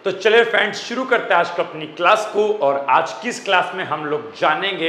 तो चलिए फ्रेंड्स, शुरू करते हैं आज को अपनी क्लास को। और आज की इस क्लास में हम लोग जानेंगे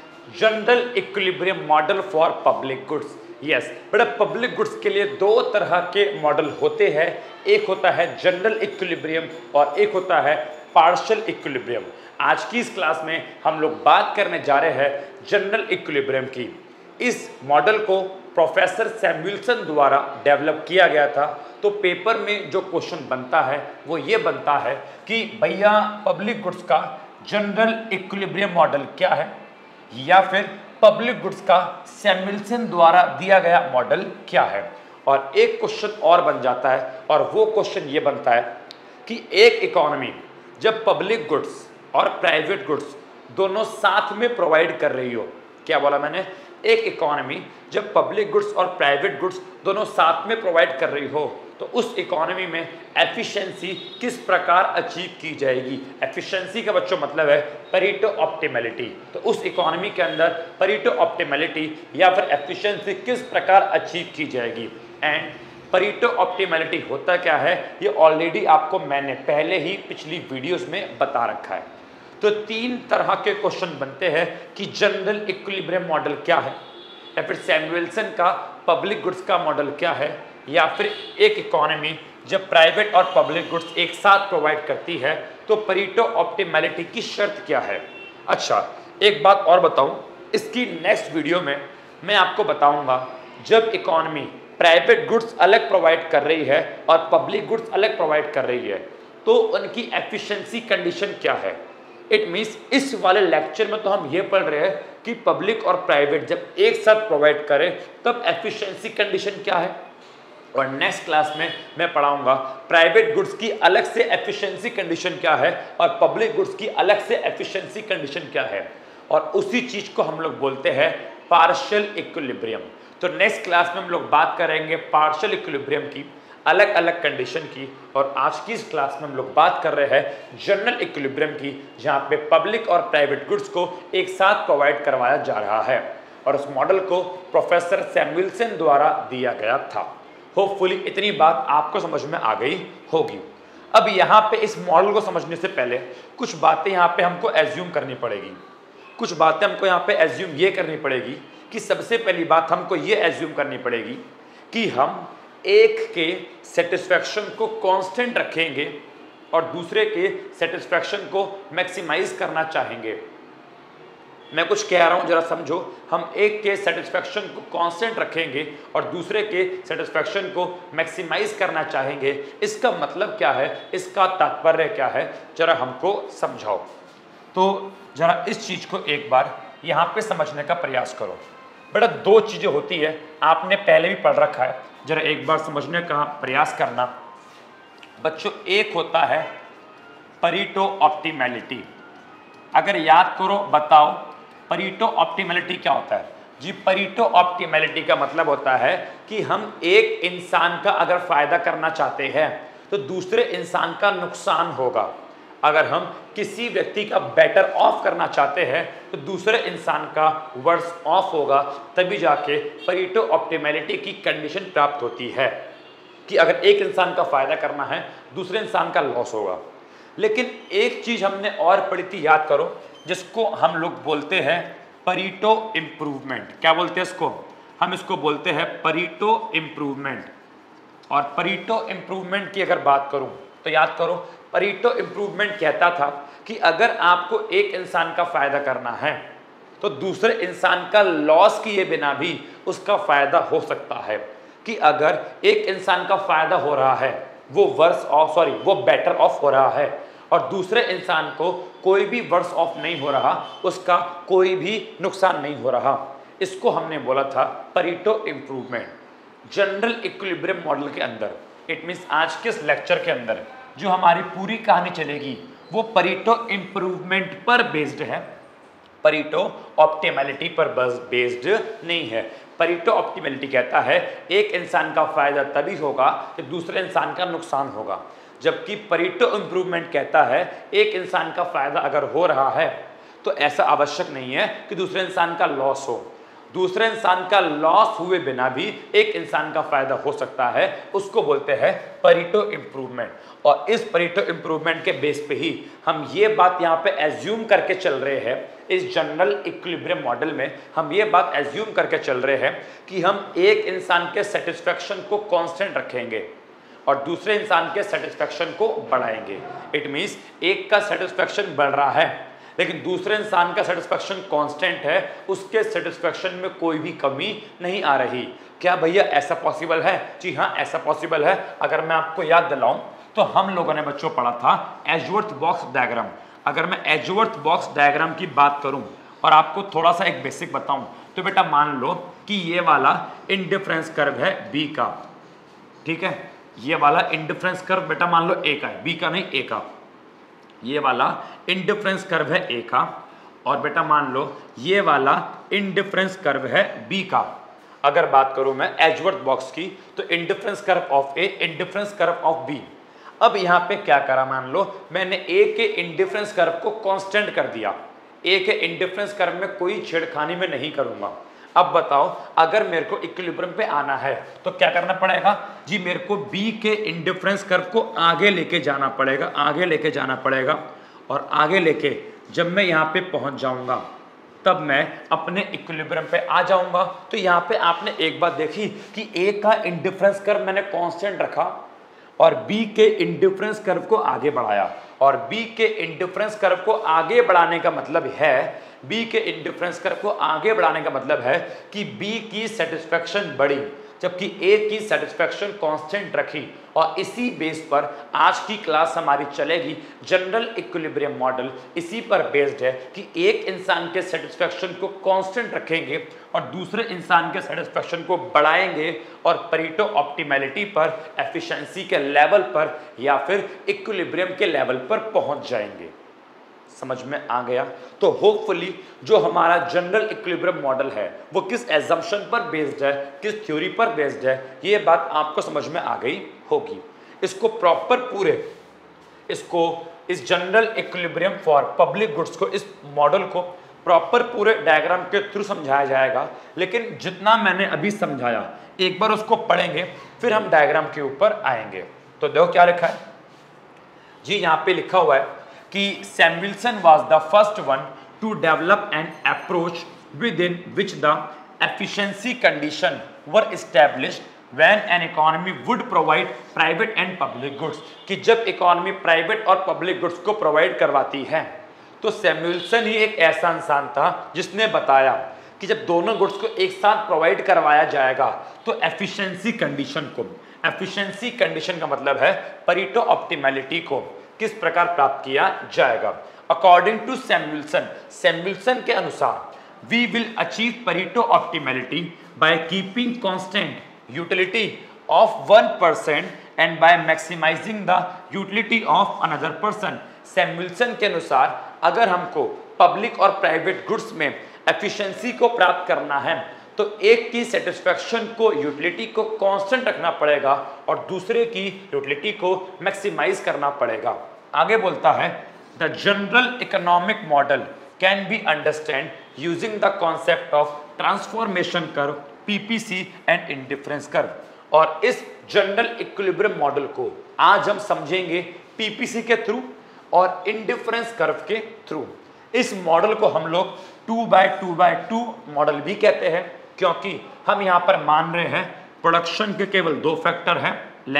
general equilibrium model for public goods. Yes बेटा, पब्लिक गुड्स के लिए दो तरह के मॉडल होते हैं, एक होता है जनरल इक्विलिब्रियम और एक होता है पार्शियल इक्विलिब्रियम। आज की इस क्लास में हम लोग बात करने जा रहे हैं जनरल इक्विलिब्रियम की। इस मॉडल को प्रोफेसर सैमुअल्सन द्वारा डेवलप किया गया था। तो पेपर में जो क्वेश्चन बनता है वो ये बनता है कि भैया पब्लिक गुड्स का जनरल इक्विलिब्रियम मॉडल क्या है, या फिर पब्लिक गुड्स का सैमुअल्सन द्वारा दिया गया मॉडल क्या है। और एक क्वेश्चन और बन जाता है, और वो क्वेश्चन ये बनता है कि एक इकोनॉमी जब पब्लिक गुड्स और प्राइवेट गुड्स दोनों साथ में प्रोवाइड कर रही हो, क्या बोला मैंने, एक इकोनॉमी जब पब्लिक गुड्स और प्राइवेट गुड्स दोनों साथ में प्रोवाइड कर रही हो तो उस इकोनॉमी में एफिशिएंसी किस प्रकार अचीव की जाएगी। एफिशिएंसी का बच्चों मतलब है परेटो ऑप्टिमैलिटी। तो उस इकोनॉमी के अंदर परेटो ऑप्टिमैलिटी या फिर एफिशिएंसी किस प्रकार अचीव की जाएगी। एंड परेटो ऑप्टिमैलिटी होता क्या है, ये ऑलरेडी आपको मैंने पहले ही पिछली वीडियोस में बता रखा है। तो तीन तरह के क्वेश्चन बनते हैं कि जनरल इक्विलिब्रियम मॉडल क्या है, या फिर सैमुअल्सन का पब्लिक गुड्स का मॉडल क्या है, या फिर एक इकोनॉमी जब प्राइवेट और पब्लिक गुड्स एक साथ प्रोवाइड करती है तो परेटो ऑप्टिमैलिटी की शर्त क्या है। अच्छा, एक बात और बताऊं, इसकी नेक्स्ट वीडियो में मैं आपको बताऊंगा जब इकोनॉमी प्राइवेट गुड्स अलग प्रोवाइड कर रही है और पब्लिक गुड्स अलग प्रोवाइड कर रही है तो उनकी एफिशिएंसी कंडीशन क्या है। इट मीन्स इस वाले लेक्चर में तो हम ये पढ़ रहे हैं कि पब्लिक और प्राइवेट जब एक साथ प्रोवाइड करें तब एफिशिएंसी कंडीशन क्या है, और नेक्स्ट क्लास में मैं पढ़ाऊंगा प्राइवेट गुड्स की अलग से एफिशिएंसी कंडीशन क्या है और पब्लिक गुड्स की अलग से एफिशिएंसी कंडीशन क्या है। और उसी चीज को हम लोग बोलते हैं पार्शियल इक्विलिब्रियम। तो नेक्स्ट क्लास में हम लोग बात करेंगे पार्शियल इक्विलिब्रियम की अलग अलग कंडीशन की, और आज की इस क्लास में हम लोग बात कर रहे हैं जनरल इक्विलिब्रियम की, जहां पे पब्लिक और प्राइवेट गुड्स को एक साथ प्रोवाइड करवाया जा रहा है। और उस मॉडल को प्रोफेसर सैमुअल्सन द्वारा दिया गया था। होपफुली इतनी बात आपको समझ में आ गई होगी। अब यहाँ पे इस मॉडल को समझने से पहले कुछ बातें यहाँ पे हमको एज्यूम करनी पड़ेगी। कुछ बातें हमको यहाँ पे एज्यूम ये करनी पड़ेगी कि सबसे पहली बात हमको ये एज्यूम करनी पड़ेगी कि हम एक के सेटिस्फैक्शन को कांस्टेंट रखेंगे और दूसरे के सेटिस्फैक्शन को मैक्सिमाइज करना चाहेंगे। मैं कुछ कह रहा हूं, जरा समझो। हम एक के सेटिस्फैक्शन को कांस्टेंट रखेंगे और दूसरे के सेटिस्फैक्शन को मैक्सिमाइज करना चाहेंगे। इसका मतलब क्या है, इसका तात्पर्य क्या है, जरा हमको समझाओ। तो जरा इस चीज को एक बार यहाँ पे समझने का प्रयास करो। बेटा, दो चीजें होती है, आपने पहले भी पढ़ रखा है, जरा एक बार समझने का प्रयास करना बच्चों। एक होता है परेटो ऑप्टिमैलिटी। अगर याद करो, बताओ परेटो ऑप्टिमैलिटी क्या होता है जी। परेटो ऑप्टिमैलिटी का मतलब होता है कि हम एक इंसान का अगर फायदा करना चाहते हैं तो दूसरे इंसान का नुकसान होगा। अगर हम किसी व्यक्ति का बेटर ऑफ करना चाहते हैं तो दूसरे इंसान का वर्स ऑफ होगा, तभी जाके परेटो ऑप्टिमैलिटी की कंडीशन प्राप्त होती है कि अगर एक इंसान का फायदा करना है दूसरे इंसान का लॉस होगा। लेकिन एक चीज हमने और पढ़ी थी, याद करो, जिसको हम लोग बोलते हैं परेटो इम्प्रूवमेंट। क्या बोलते हैं इसको, हम इसको बोलते हैं परेटो इम्प्रूवमेंट। और परेटो इम्प्रूवमेंट की अगर बात करूं तो याद करो, परेटो इम्प्रूवमेंट कहता था कि अगर आपको एक इंसान का फायदा करना है तो दूसरे इंसान का लॉस किए बिना भी उसका फायदा हो सकता है। कि अगर एक इंसान का फायदा हो रहा है, वो बेटर ऑफ हो रहा है, और दूसरे इंसान को कोई भी वर्स ऑफ नहीं हो रहा, उसका कोई भी नुकसान नहीं हो रहा। इसको हमने बोला था Pareto improvement general equilibrium model के अंदर। इट मीन्स आज के इस लेक्चर के अंदर जो हमारी पूरी कहानी चलेगी वो परेटो इम्प्रूवमेंट पर बेस्ड है, परेटो ऑप्टिमैलिटी पर बेस्ड नहीं है। परेटो ऑप्टिमैलिटी कहता है एक इंसान का फायदा तभी होगा जब दूसरे इंसान का नुकसान होगा, जबकि परेटो इम्प्रूवमेंट कहता है एक इंसान का फायदा अगर हो रहा है तो ऐसा आवश्यक नहीं है कि दूसरे इंसान का लॉस हो। दूसरे इंसान का लॉस हुए बिना भी एक इंसान का फायदा हो सकता है, उसको बोलते हैं परेटो इंप्रूवमेंट। और इस परेटो इंप्रूवमेंट के बेस पे ही हम ये बात यहाँ पे एज्यूम करके चल रहे हैं, इस जनरल इक्विलिब्रियम मॉडल में हम ये बात एज्यूम करके चल रहे हैं कि हम एक इंसान के सेटिस्फैक्शन को कांस्टेंट रखेंगे और दूसरे इंसान के सेटिस्फैक्शन को बढ़ाएंगे। इट मीन्स एक का सेटिस्फैक्शन बढ़ रहा है लेकिन दूसरे इंसान का सेटिस्फैक्शन कांस्टेंट है, उसके सेटिस्फैक्शन में कोई भी कमी नहीं आ रही। क्या भैया ऐसा पॉसिबल है? जी हाँ, ऐसा पॉसिबल है। अगर मैं आपको याद दिलाऊं तो हम लोगों ने बच्चों पढ़ा था एजवर्थ बॉक्स डायग्राम। अगर मैं एजवर्थ बॉक्स डायग्राम की बात करूं और आपको थोड़ा सा एक बेसिक बताऊं तो बेटा मान लो कि ये वाला इंडिफरेंस कर्व है बी का, ठीक है, ये वाला इंडिफरेंस कर्व बेटा मान लो ए का है, बी का नहीं ए का। ये वाला इंडिफरेंस कर्व है ए का और बेटा मान लो ये वाला इंडिफरेंस कर्व है बी का। अगर बात करूं मैं एजवर्थ बॉक्स की तो indifference curve of A, indifference curve of B. अब यहां पे क्या करा, मान लो मैंने ए के इंडिफरेंस कर्व को कांस्टेंट कर दिया, ए के इंडिफरेंस कर्व में कोई छेड़खानी में नहीं करूंगा। अब बताओ अगर मेरे को इक्विलिब्रियम पे आना है तो क्या करना पड़ेगा जी, मेरे को बी के इंडिफरेंस कर्व को आगे लेके जाना पड़ेगा, आगे लेके जाना पड़ेगा। और आगे लेके जब मैं यहाँ पे पहुंच जाऊंगा तब मैं अपने इक्विलिब्रियम पे आ जाऊंगा। तो यहाँ पे आपने एक बात देखी कि ए का इंडिफरेंस कर्व मैंने कांस्टेंट रखा और बी के इंडिफरेंस कर्व को आगे बढ़ाया। और बी के इंडिफरेंस कर्व को आगे बढ़ाने का मतलब है, बी के इंडिफरेंस कर्व को आगे बढ़ाने का मतलब है कि बी की सेटिस्फैक्शन बढ़ी जबकि ए की सेटिस्फैक्शन कांस्टेंट रखी। और इसी बेस पर आज की क्लास हमारी चलेगी। जनरल इक्विलिब्रियम मॉडल इसी पर बेस्ड है कि एक इंसान के सेटिस्फैक्शन को कांस्टेंट रखेंगे और दूसरे इंसान के सेटिस्फैक्शन को बढ़ाएंगे और परेटो ऑप्टिमैलिटी पर, एफिशिएंसी के लेवल पर या फिर इक्विलिब्रियम के लेवल पर पहुंच जाएंगे। समझ में आ गया? तो होपफुली जो हमारा जनरल इक्विलिब्रियम मॉडल है वो किस एजम्पशन पर बेस्ड है, किस थ्योरी पर बेस्ड है, ये बात आपको समझ में आ गई होगी। इसको प्रॉपर पूरे इस general equilibrium for public goods को, इस मॉडल को प्रॉपर पूरे डायग्राम के थ्रू समझाया जाएगा। लेकिन जितना मैंने अभी समझाया एक बार उसको पढ़ेंगे फिर हम डायग्राम के ऊपर आएंगे। तो देखो क्या लिखा है जी, यहाँ पे लिखा हुआ है कि सैमुएल्सन was the first one to develop an approach within which the efficiency condition were established when an economy would provide private and public goods। कि जब इकोनॉमी प्राइवेट और पब्लिक गुड्स को प्रोवाइड करवाती है तो सैमुएल्सन ही एक ऐसा इंसान था जिसने बताया कि जब दोनों गुड्स को एक साथ प्रोवाइड करवाया जाएगा तो एफिशिएंसी कंडीशन को, एफिशिएंसी कंडीशन का मतलब है परेटो ऑप्टिमैलिटी को किस प्रकार प्राप्त किया जाएगा। अकॉर्डिंग टू सैमुएल्सन, सैमुएल्सन के अनुसार we will achieve Pareto optimality by keeping constant utility of one person and by maximising the utility of another person. Samuelson के अनुसार अगर हमको पब्लिक और प्राइवेट गुड्स में एफिशिएंसी को प्राप्त करना है तो एक की सेटिस्फैक्शन को, यूटिलिटी को कांस्टेंट रखना पड़ेगा और दूसरे की यूटिलिटी को मैक्सिमाइज करना पड़ेगा। आगे बोलता है the general economic model can be understand using the concept of transformation curve, PPC and indifference curve. और इस जनरल इक्विलिब्रियम मॉडल को आज हम समझेंगे पीपीसी के थ्रू और इंडिफरेंस कर्व के थ्रू। इस मॉडल को हम लोग 2x2x2 मॉडल भी कहते हैं क्योंकि हम यहाँ पर मान रहे हैं प्रोडक्शन के केवल दो फैक्टर हैं,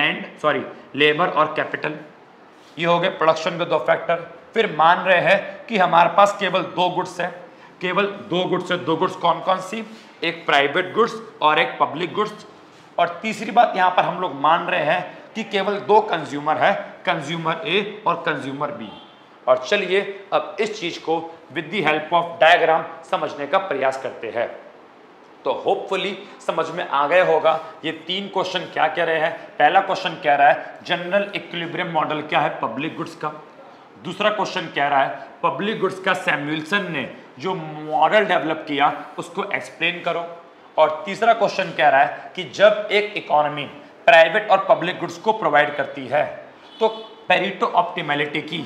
लेबर और कैपिटल। ये हो गए प्रोडक्शन के दो फैक्टर। फिर मान रहे हैं कि हमारे पास केवल दो गुड्स है, केवल दो गुड्स है। दो गुड्स कौन कौन सी? एक प्राइवेट गुड्स और एक पब्लिक गुड्स। और तीसरी बात यहाँ पर हम लोग मान रहे हैं कि केवल दो कंज्यूमर है, कंज्यूमर ए और कंज्यूमर बी। और चलिए अब इस चीज को with the help of diagram समझने का प्रयास करते हैं। तो होपफुली समझ में आ गया होगा ये तीन क्वेश्चन क्या कह रहे हैं। पहला क्वेश्चन कह रहा है जनरल इक्विलिब्रियम मॉडल क्या है पब्लिक गुड्स का। दूसरा क्वेश्चन कह रहा है पब्लिक गुड्स का सैमुएल्सन ने जो मॉडल डेवलप किया उसको एक्सप्लेन करो। और तीसरा क्वेश्चन कह रहा है कि जब एक इकोनॉमी प्राइवेट और पब्लिक गुड्स को प्रोवाइड करती है तो पेरेटो ऑप्टिमैलिटी की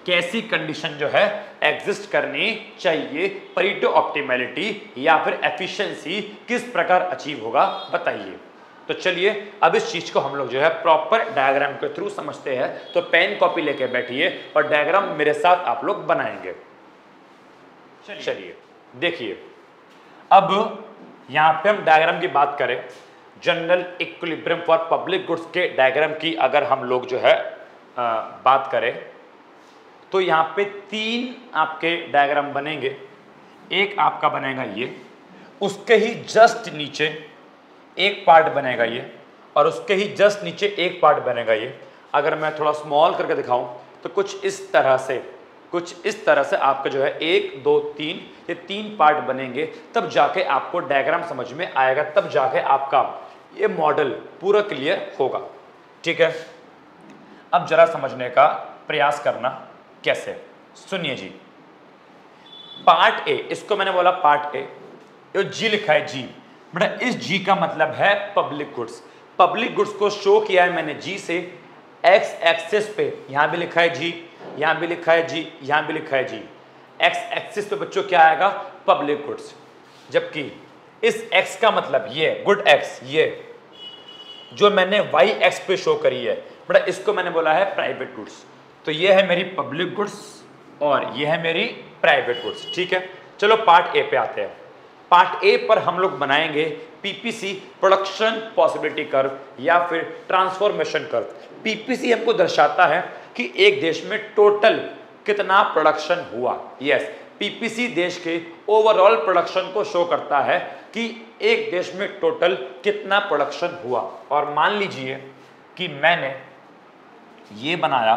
कैसी कंडीशन जो है एग्जिस्ट करनी चाहिए, परेटो ऑप्टिमैलिटी या फिर एफिशिएंसी किस प्रकार अचीव होगा बताइए। तो चलिए अब इस चीज को हम लोग जो है प्रॉपर डायग्राम के थ्रू समझते हैं। तो पेन कॉपी लेके बैठिए और डायग्राम मेरे साथ आप लोग बनाएंगे। चलिए देखिए, अब यहां पे हम डायग्राम की बात करें, general equilibrium for public goods के डायग्राम की अगर हम लोग जो है बात करें तो यहां पे 3 आपके डायग्राम बनेंगे। एक आपका बनेगा ये, उसके ही जस्ट नीचे एक पार्ट बनेगा ये, और उसके ही जस्ट नीचे एक पार्ट बनेगा ये। अगर मैं थोड़ा स्मॉल करके दिखाऊं तो कुछ इस तरह से आपका जो है 1 2 3 ये 3 पार्ट बनेंगे, तब जाके आपको डायग्राम समझ में आएगा, तब जाके आपका ये मॉडल पूरा क्लियर होगा। ठीक है, अब जरा समझने का प्रयास करना कैसे, सुनिए जी। पार्ट ए, इसको मैंने बोला पार्ट ए, ये जी लिखा है जी, बेटा इस जी का मतलब है पब्लिक गुड्स। पब्लिक गुड्स को शो किया है मैंने जी से, एक्स एक्सिस पे यहां भी लिखा है जी, यहां भी लिखा है जी, यहां भी लिखा है जी। एक्स एक्सिस पे बच्चों क्या आएगा, पब्लिक गुड्स, जबकि इस एक्स का मतलब ये गुड एक्स, ये जो मैंने वाई एक्स पे शो करी है बेटा इसको मैंने बोला है प्राइवेट गुड्स। तो ये है मेरी पब्लिक गुड्स और ये है मेरी प्राइवेट गुड्स। ठीक है, चलो पार्ट ए पे आते हैं। पार्ट ए पर हम लोग बनाएंगे पीपीसी, प्रोडक्शन पॉसिबिलिटी कर्व या फिर ट्रांसफॉर्मेशन कर्व। पीपीसी हमको दर्शाता है कि एक देश में टोटल कितना प्रोडक्शन हुआ। यस, पीपीसी देश के ओवरऑल प्रोडक्शन को शो करता है कि एक देश में टोटल कितना प्रोडक्शन हुआ। और मान लीजिए कि मैंने ये बनाया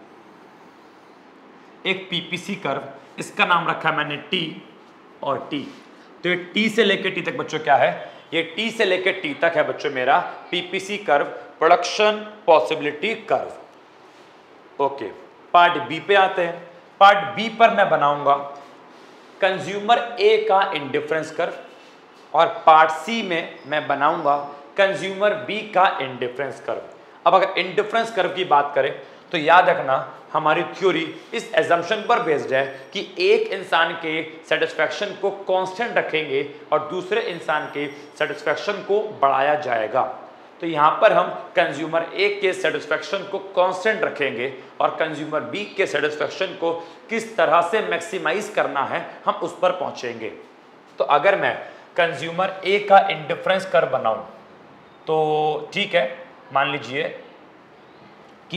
एक पीपीसी कर्व, इसका नाम रखा मैंने टी और टी। तो ये टी से लेकर टी तक बच्चों क्या है, ये टी से लेकर टी तक है बच्चों मेरा PPC curve, production possibility curve. Okay, part B पे आते हैं। पार्ट बी पर मैं बनाऊंगा कंज्यूमर ए का इंडिफरेंस कर्व और पार्ट सी में मैं बनाऊंगा कंज्यूमर बी का इंडिफरेंस कर्व। अब अगर इंडिफरेंस कर्व की बात करें तो याद रखना हमारी थ्योरी इस एजम्पशन पर बेस्ड है कि एक इंसान के सेटिस्फैक्शन को कांस्टेंट रखेंगे और दूसरे इंसान के सेटिस्फैक्शन को बढ़ाया जाएगा। तो यहां पर हम कंज्यूमर ए के सेटिस्फैक्शन को कांस्टेंट रखेंगे और कंज्यूमर बी के सेटिस्फैक्शन को किस तरह से मैक्सिमाइज करना है हम उस पर पहुंचेंगे। तो अगर मैं कंज्यूमर ए का इंडिफरेंस कर्व बनाऊं तो ठीक है, मान लीजिए कि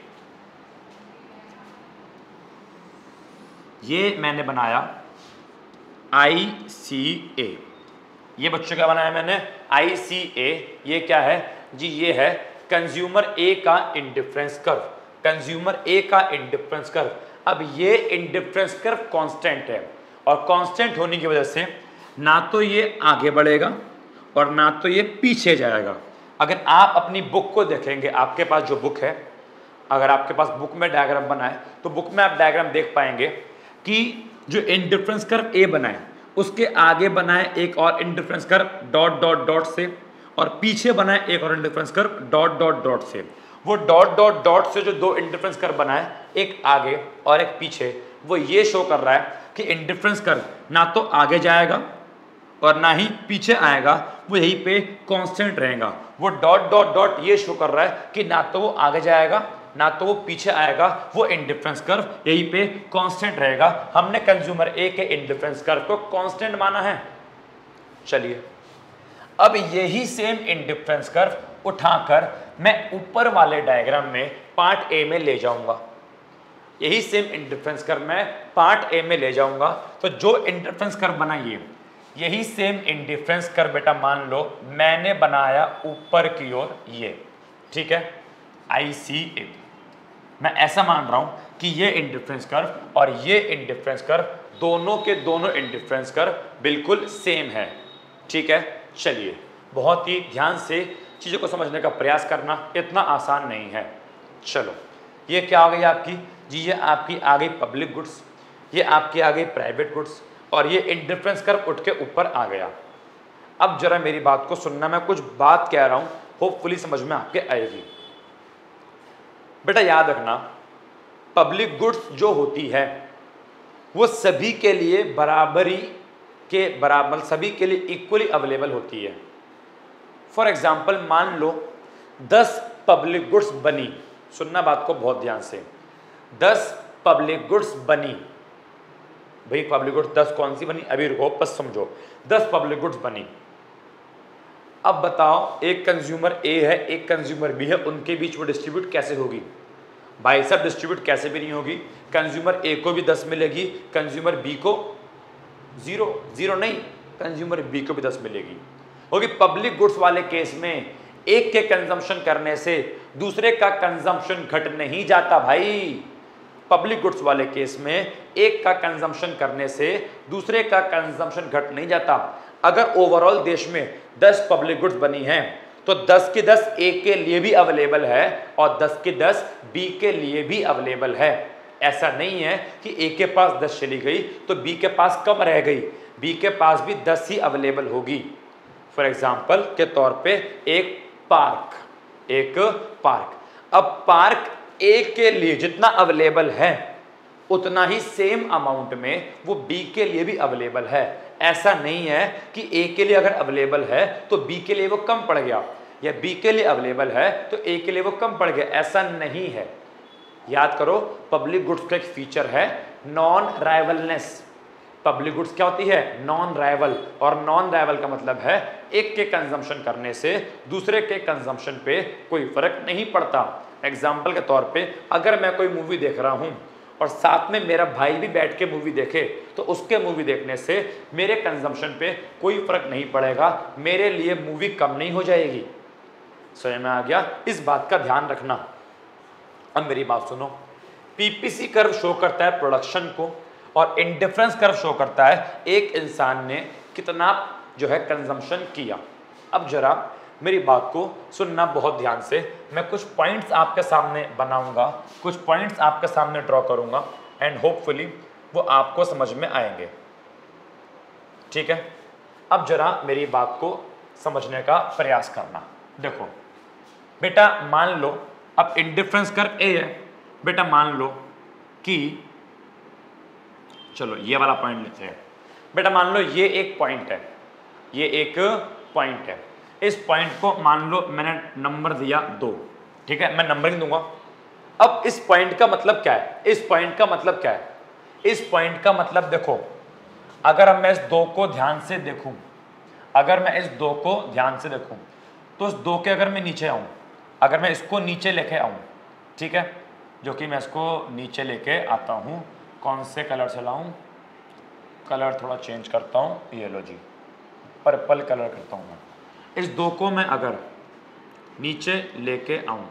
ये मैंने बनाया ICA, ये बच्चों क्या बनाया मैंने ICA। ये क्या है जी, ये है कंज्यूमर ए का इंडिफरेंस कर्व, कंज्यूमर ए का इंडिफरेंस कर्व। अब ये इंडिफरेंस कर्व कांस्टेंट है और कांस्टेंट होने की वजह से ना तो ये आगे बढ़ेगा और ना तो ये पीछे जाएगा। अगर आप अपनी बुक को देखेंगे, आपके पास जो बुक है, अगर आपके पास बुक में डायग्राम बना है तो बुक में आप डायग्राम देख पाएंगे कि जो इंडिफरेंस कर्व ए बनाए उसके आगे बनाए एक और indifference curve dot dot dot से और पीछे बनाए एक और indifference curve dot dot dot से। वो डॉट डॉट डॉट से जो 2 इंडिफरेंस कर्व बनाए, एक आगे और एक पीछे, वो ये शो कर रहा है कि इंडिफरेंस कर्व ना तो आगे जाएगा और ना ही पीछे आएगा, वो यहीं पे कांस्टेंट रहेगा। वो डॉट डॉट डॉट ये शो कर रहा है कि ना तो वो आगे जाएगा ना तो वो पीछे आएगा, वो इंडिफरेंस कर्व यहीं पे कांस्टेंट रहेगा। हमने कंज्यूमर ए के इंडिफरेंस कर्व को कांस्टेंट माना है। चलिए अब यही सेम इंडिफरेंस कर्व उठाकर मैं ऊपर वाले डायग्राम में पार्ट ए में ले जाऊंगा। यही सेम इंडिफरेंस कर्व मैं पार्ट ए में ले जाऊंगा। तो जो इंडिफरेंस कर्व बनाइए, यही सेम इंडिफरेंस कर्व बेटा मान लो मैंने बनाया ऊपर की ओर ये, ठीक है, ICA। मैं ऐसा मान रहा हूं कि ये इंडिफरेंस कर्व और ये इंडिफरेंस कर्व दोनों के दोनों इंडिफरेंस कर्व बिल्कुल सेम है। ठीक है, चलिए बहुत ही ध्यान से चीज़ों को समझने का प्रयास करना, इतना आसान नहीं है। चलो ये क्या आ गई आपकी जी, ये आपकी आ गई पब्लिक गुड्स, ये आपकी आ गई प्राइवेट गुड्स और ये इंडिफरेंस कर्व उठ के ऊपर आ गया। अब जरा मेरी बात को सुनना, मैं कुछ बात कह रहा हूं, होपफुली समझ में आपके आएगी। बेटा याद रखना पब्लिक गुड्स जो होती है वो सभी के लिए बराबरी के बराबर, सभी के लिए इक्वली अवेलेबल होती है। फॉर एग्जाम्पल मान लो 10 पब्लिक गुड्स बनी, सुनना बात को बहुत ध्यान से, 10 पब्लिक गुड्स बनी। भाई पब्लिक गुड्स 10 कौन सी बनी, अभी रुको बस समझो। 10 पब्लिक गुड्स बनी। अब बताओ एक कंज्यूमर ए है, एक कंज्यूमर बी है, उनके बीच वो डिस्ट्रीब्यूट कैसे होगी? भाई सब डिस्ट्रीब्यूट कैसे भी नहीं होगी। कंज्यूमर ए को भी 10 मिलेगी, कंज्यूमर बी को 0 नहीं, कंज्यूमर बी को भी 10 मिलेगी। होगी पब्लिक गुड्स वाले केस में एक के कंजम्पशन करने से दूसरे का कंजम्पशन घट नहीं जाता भाई। पब्लिक गुड्स वाले केस में एक का कंजम्पशन करने से दूसरे का कंजम्पशन घट नहीं जाता। अगर ओवरऑल देश में 10 पब्लिक गुड्स बनी हैं तो 10 की 10 ए के लिए भी अवेलेबल है और 10 की 10 बी के लिए भी अवेलेबल है। ऐसा नहीं है कि ए के पास 10 चली गई तो बी के पास कम रह गई, बी के पास भी 10 ही अवेलेबल होगी। फॉर एग्जाम्पल के तौर पे एक पार्क, अब पार्क ए के लिए जितना अवेलेबल है उतना ही सेम अमाउंट में वो बी के लिए भी अवेलेबल है। ऐसा नहीं है कि ए के लिए अगर अवेलेबल है तो बी के लिए वो कम पड़ गया, या बी के लिए अवेलेबल है तो ए के लिए वो कम पड़ गया, ऐसा नहीं है। याद करो पब्लिक गुड्स का एक फीचर है नॉन राइवलनेस। पब्लिक गुड्स क्या होती है? नॉन राइवल, और नॉन राइवल का मतलब है एक के कंजम्पशन करने से दूसरे के कंजम्पशन पे कोई फर्क नहीं पड़ता। एग्जाम्पल के तौर पे अगर मैं कोई मूवी देख रहा हूं और साथ में मेरा भाई भी बैठ के मूवी देखे तो उसके मूवी देखने से मेरे कंजम्पशन पे कोई फर्क नहीं पड़ेगा, मेरे लिए मूवी कम नहीं हो जाएगी। समझ में आ गया? इस बात का ध्यान रखना। अब मेरी बात सुनो, पीपीसी कर्व शो करता है प्रोडक्शन को और इंडिफरेंस कर्व शो करता है एक इंसान ने कितना जो है कंजम्पशन किया। अब जरा मेरी बात को सुनना बहुत ध्यान से, मैं कुछ पॉइंट्स आपके सामने बनाऊंगा, कुछ पॉइंट्स आपके सामने ड्रॉ करूंगा एंड होपफुली वो आपको समझ में आएंगे। ठीक है, अब जरा मेरी बात को समझने का प्रयास करना। देखो बेटा मान लो अब इंडिफरेंस कर्व ए है, बेटा मान लो कि चलो ये वाला पॉइंट लेते हैं। बेटा मान लो ये एक पॉइंट है, ये एक पॉइंट है, इस पॉइंट को मान लो मैंने नंबर दिया 2, ठीक है, मैं नंबर नहीं दूंगा। अब इस पॉइंट का मतलब क्या है? इस पॉइंट का मतलब क्या है? इस पॉइंट का मतलब देखो, अगर मैं इस 2 को ध्यान से देखूं, अगर मैं इस 2 को ध्यान से देखूं तो इस 2 के अगर मैं नीचे आऊं, अगर मैं इसको नीचे लेके आऊं, ठीक है, जो कि मैं इसको नीचे लेके आता हूं, कौन से कलर से लाऊं? कलर थोड़ा चेंज करता हूं, ये लो जी, पर्पल कलर करता हूं मैं। इस 2 को मैं अगर नीचे लेके आऊं,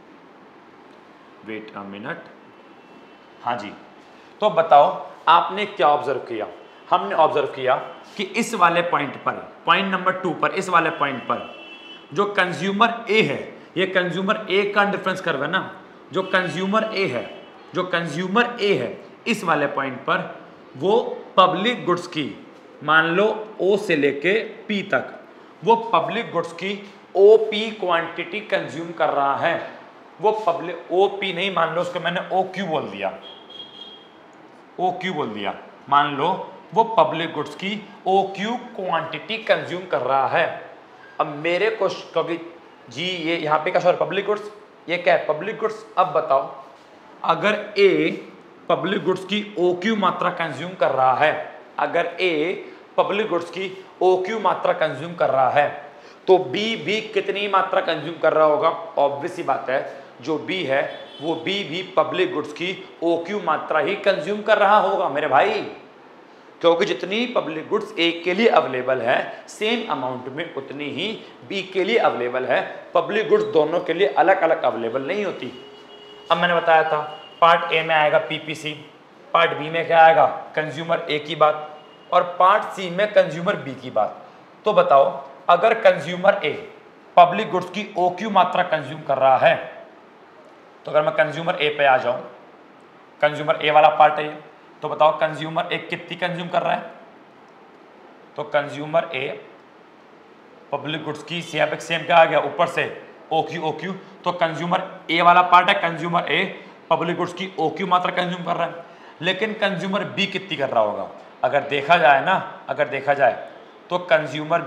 वेट अ मिनट, हाँ जी, तो बताओ आपने क्या ऑब्जर्व किया? हमने ऑब्जर्व किया कि इस वाले पॉइंट पर, पॉइंट नंबर 2 पर, इस वाले पॉइंट पर जो कंज्यूमर ए है, ये कंज्यूमर ए का डिफरेंस कर्व है ना, जो कंज्यूमर ए है, जो कंज्यूमर ए है, इस वाले पॉइंट पर वो पब्लिक गुड्स की, मान लो ओ से लेके पी तक, वो पब्लिक गुड्स की ओपी क्वांटिटी कंज्यूम कर रहा है। वो पब्लिक ओपी नहीं, मान लो उसको मैंने ओ क्यू बोल दिया, ओ क्यू बोल दिया, मान लो वो पब्लिक गुड्स की ओ क्यू क्वांटिटी कंज्यूम कर रहा है। अब मेरे को कभी जी ये यहाँ पे क्या पब्लिक गुड्स, ये क्या है? Public goods. अब बताओ अगर ए पब्लिक गुड्स की ओ क्यू मात्रा कंज्यूम कर रहा है, अगर ए पब्लिक गुड्स की ओ क्यू मात्रा कंज्यूम कर रहा है तो बी भी कितनी मात्रा कंज्यूम कर रहा होगा? ऑब्वियस सी बात है, जो बी है वो बी भी पब्लिक गुड्स की ओ क्यू मात्रा ही कंज्यूम कर रहा होगा मेरे भाई, क्योंकि जितनी पब्लिक गुड्स ए के लिए अवेलेबल है सेम अमाउंट में उतनी ही बी के लिए अवेलेबल है। पब्लिक गुड्स दोनों के लिए अलग अलग अवेलेबल नहीं होती। अब मैंने बताया था पार्ट ए में आएगा पीपीसी, पार्ट बी में क्या आएगा? कंज्यूमर ए की बात, और पार्ट सी में कंज्यूमर बी की बात। तो बताओ अगर कंज्यूमर ए पब्लिक गुड्स की ओ क्यू मात्रा कंज्यूम कर रहा है, तो अगर मैं कंज्यूमर ए पे आ जाऊं, कंज्यूमर ए वाला पार्ट है, तो बताओ कंज्यूमर ए कितनी कंज्यूम कर रहा है? तो कंज्यूमर ए पब्लिक गुड्स की सेम क्या आ गया ऊपर से ओ क्यू, तो कंज्यूमर ए वाला पार्ट है कंज्यूमर ए, पब्लिक गुड्स की OQ मात्रा कंज्यूम कर रहा है, लेकिन कंज्यूमर बी कितनी कर रहा होगा? अगर देखा जाए ना, अगर देखा जाए तो कंज्यूमर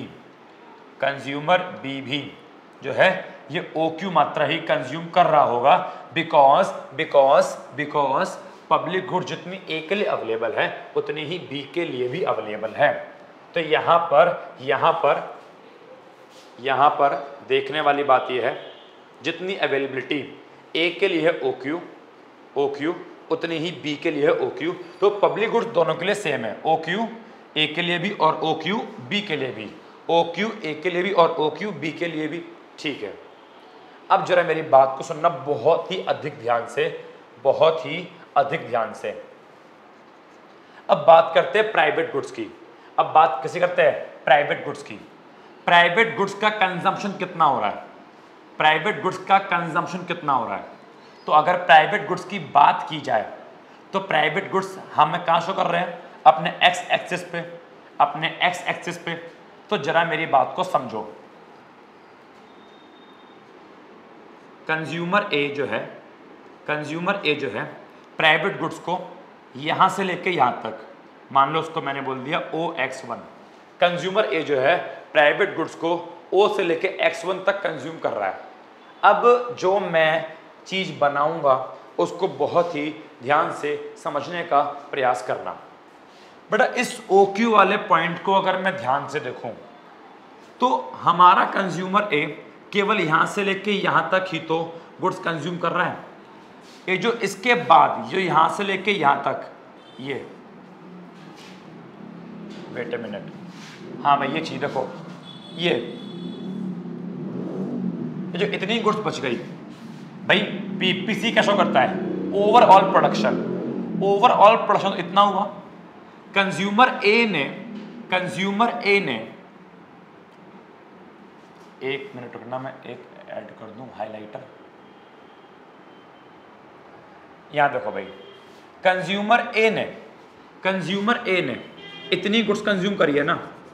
बी भी जो है ये OQ मात्रा ही कंज्यूम कर रहा होगा, बिकॉज पब्लिक गुड जितनी ए के लिए अवेलेबल है उतनी ही बी के लिए भी अवेलेबल है। तो यहाँ पर देखने वाली बात यह है, जितनी अवेलेबिलिटी ए के लिए है OQ उतनी ही बी के लिए है OQ। तो पब्लिक गुड्स दोनों के लिए सेम है, OQ ए के लिए भी और OQ बी के लिए भी, OQ ए के लिए भी और OQ बी के लिए भी। ठीक है, अब जरा मेरी बात को सुनना बहुत ही अधिक ध्यान से। अब बात करते हैं प्राइवेट गुड्स की। अब बात किसी करते हैं? प्राइवेट गुड्स की। प्राइवेट गुड्स का कंजम्पशन कितना हो रहा है? तो अगर प्राइवेट गुड्स की बात की जाए तो प्राइवेट गुड्स हमें कहां शो कर रहे हैं? अपने एक्स एक्सिस पे। तो जरा मेरी बात को समझो, कंज्यूमर ए जो है प्राइवेट गुड्स को यहां से लेके यहां तक, मान लो उसको मैंने बोल दिया OX1। कंज्यूमर ए जो है प्राइवेट गुड्स को O से लेके X1 तक कंज्यूम कर रहा है। अब जो मैं चीज बनाऊंगा उसको बहुत ही ध्यान से समझने का प्रयास करना। बेटा इस OQ वाले पॉइंट को अगर मैं ध्यान से देखूं तो हमारा कंज्यूमर ए केवल यहां से लेके यहां तक ही तो गुड्स कंज्यूम कर रहा है। ये जो इसके बाद जो यहां से लेके यहां तक, ये वेट ए मिनट, हाँ भाई ये चीज देखो, ये जो इतनी गुड्स बच गई भाई, PPC क्या शो करता है? ओवरऑल प्रोडक्शन इतना हुआ। कंज्यूमर ए ने एक मिनट रुकना, मैं एक ऐड कर दूं हाइलाइटर। यहां देखो भाई, कंज्यूमर ए ने इतनी गुड्स कंज्यूम करी है ना,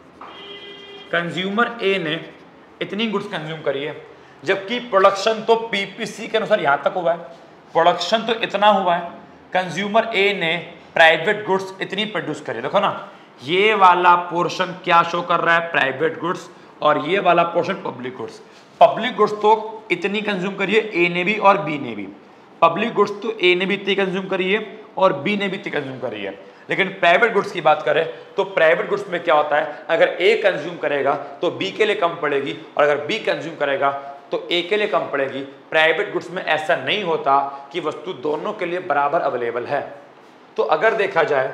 कंज्यूमर ए ने इतनी गुड्स कंज्यूम करी है, जबकि प्रोडक्शन तो PPC के अनुसार यहां तक हुआ है, प्रोडक्शन तो इतना हुआ है। कंज्यूमर ए ने प्राइवेट गुड्स इतनी प्रोड्यूस करी, देखो ना, ये वाला पोर्शन क्या शो कर रहा है? प्राइवेट गुड्स, और ये वाला portion public goods. Public goods तो इतनी कंज्यूम करी है ए ने भी और बी ने भी, पब्लिक गुड्स तो ए ने भी इतनी कंज्यूम करी है और बी ने भी इतनी कंज्यूम करी है। लेकिन प्राइवेट गुड्स की बात करें तो प्राइवेट गुड्स में क्या होता है, अगर ए कंज्यूम करेगा तो बी के लिए कम पड़ेगी, और अगर बी कंज्यूम करेगा तो ए के लिए कम पड़ेगी। प्राइवेट गुड्स में ऐसा नहीं होता कि वस्तु दोनों के लिए बराबर अवेलेबल है। तो अगर देखा जाए,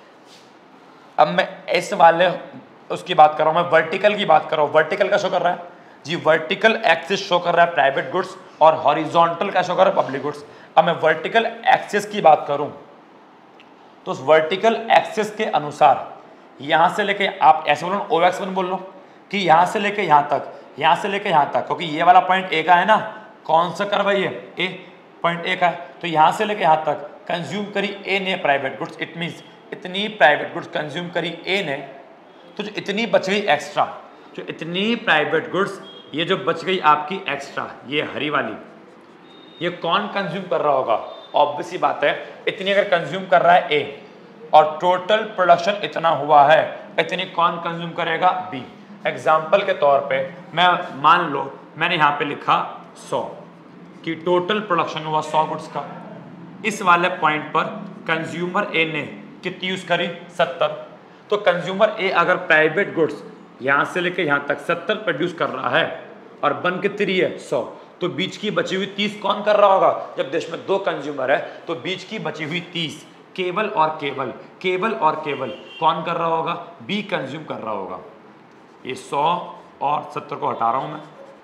अब मैं इस वाले उसकी बात कर रहा हूं, मैं वर्टिकल की बात कर रहा हूं। वर्टिकल का शो कर रहा है जी, वर्टिकल एक्सिस शो कर रहा है प्राइवेट गुड्स, और हॉरिजॉन्टल का शो कर रहा है पब्लिक गुड्स। अब मैं वर्टिकल एक्सिस की बात करूं तो उस वर्टिकल एक्सिस के अनुसार यहां से लेके, आप ऐसे बोलो OX1 बोल लो कि यहां से लेके यहां तक, यहां से लेके यहां तक, क्योंकि ये वाला पॉइंट ए का है ना, कौन सा कर्व है ये? ए, पॉइंट ए का है। तो यहां से लेके यहां तक कंज्यूम करी ए ने प्राइवेट गुड्स, इट मींस इतनी प्राइवेट गुड्स कंज्यूम करी ए ने, तो जो इतनी बच गई एक्स्ट्रा, जो इतनी प्राइवेट गुड्स ये जो बच गई आपकी एक्स्ट्रा, ये हरी वाली, ये कौन कंज्यूम कर रहा होगा? ऑब्वियस सी बात है, इतनी अगर कंज्यूम कर रहा है ए और टोटल प्रोडक्शन इतना हुआ है, इतनी कौन कंज्यूम करेगा? बी। एग्जाम्पल के तौर पे मैं मान लो मैंने यहाँ पे लिखा 100 कि टोटल प्रोडक्शन हुआ 100 गुड्स का। इस वाले पॉइंट पर कंज्यूमर ए ने कितनी यूज करी? 70। तो कंज्यूमर ए अगर प्राइवेट गुड्स यहाँ से लेके यहाँ तक 70 प्रोड्यूस कर रहा है और बन कितनी है? 100, तो बीच की बची हुई 30 कौन कर रहा होगा? जब देश में 2 कंज्यूमर है तो बीच की बची हुई 30 केवल और केवल कौन कर रहा होगा? बी कंज्यूम कर रहा होगा। ये 100 और 70 को हटा रहा हूं मैं,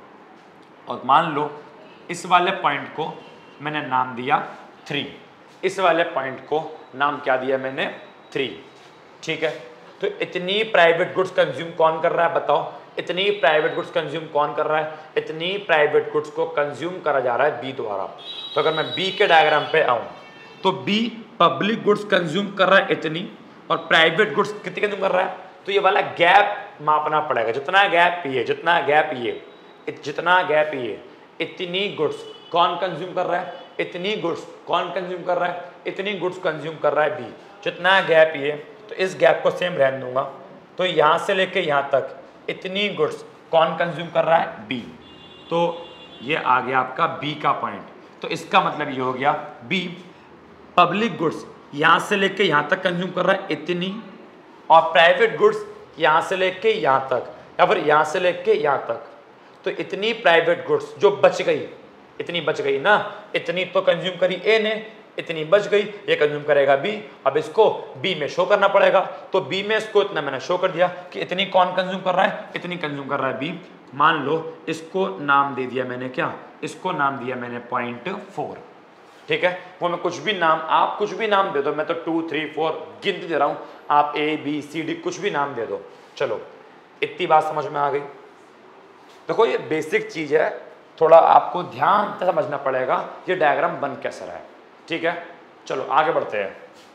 और मान लो इस वाले पॉइंट को मैंने नाम दिया 3, इस वाले पॉइंट को नाम क्या दिया मैंने? 3। ठीक है, तो इतनी प्राइवेट गुड्स कंज्यूम कौन कर रहा है बताओ? इतनी प्राइवेट गुड्स कंज्यूम कौन कर रहा है? इतनी प्राइवेट गुड्स को कंज्यूम करा जा रहा है बी द्वारा। तो अगर मैं बी के डायग्राम पे आऊं तो बी पब्लिक गुड्स कंज्यूम कर रहा है इतनी, और प्राइवेट गुड्स कितनी कंज्यूम कर रहा है? तो ये वाला गैप मापना पड़ेगा, जितना गैप ये, इतनी गुड्स कौन कंज्यूम कर रहा है, इतनी गुड्स कौन कंज्यूम कर रहा है, इतनी गुड्स कंज्यूम कर रहा है बी। जितना गैप ये, तो इस गैप को सेम रहने दूंगा। तो यहाँ से लेके यहाँ तक इतनी गुड्स कौन कंज्यूम कर रहा है, बी। तो ये आ गया आपका बी का पॉइंट। तो इसका मतलब ये हो गया बी पब्लिक गुड्स यहाँ से लेके यहाँ तक कंज्यूम कर रहा है इतनी, और प्राइवेट गुड्स यहाँ से लेके यहाँ तक या फिर यहाँ से लेके यहाँ तक। तो इतनी प्राइवेट गुड्स जो बच गई, इतनी बच गई ना, इतनी तो कंज्यूम करी ए ने, इतनी बच गई, ये कंज्यूम करेगा बी। अब इसको बी में शो करना पड़ेगा। तो बी में इसको इतना मैंने शो कर दिया कि इतनी कौन कंज्यूम कर रहा है, इतनी कंज्यूम कर रहा है बी। मान लो इसको नाम दे दिया मैंने, क्या, इसको नाम दिया मैंने 0.4। ठीक है, वो मैं कुछ भी नाम, आप कुछ भी नाम दे दो, मैं तो 2 3 4 गिनती दे रहा हूं, आप ए बी सी डी कुछ भी नाम दे दो। चलो इतनी बात समझ में आ गई। देखो ये बेसिक चीज है, थोड़ा आपको ध्यान से समझना पड़ेगा ये डायग्राम बन कैसा रहा है। ठीक है, चलो आगे बढ़ते हैं।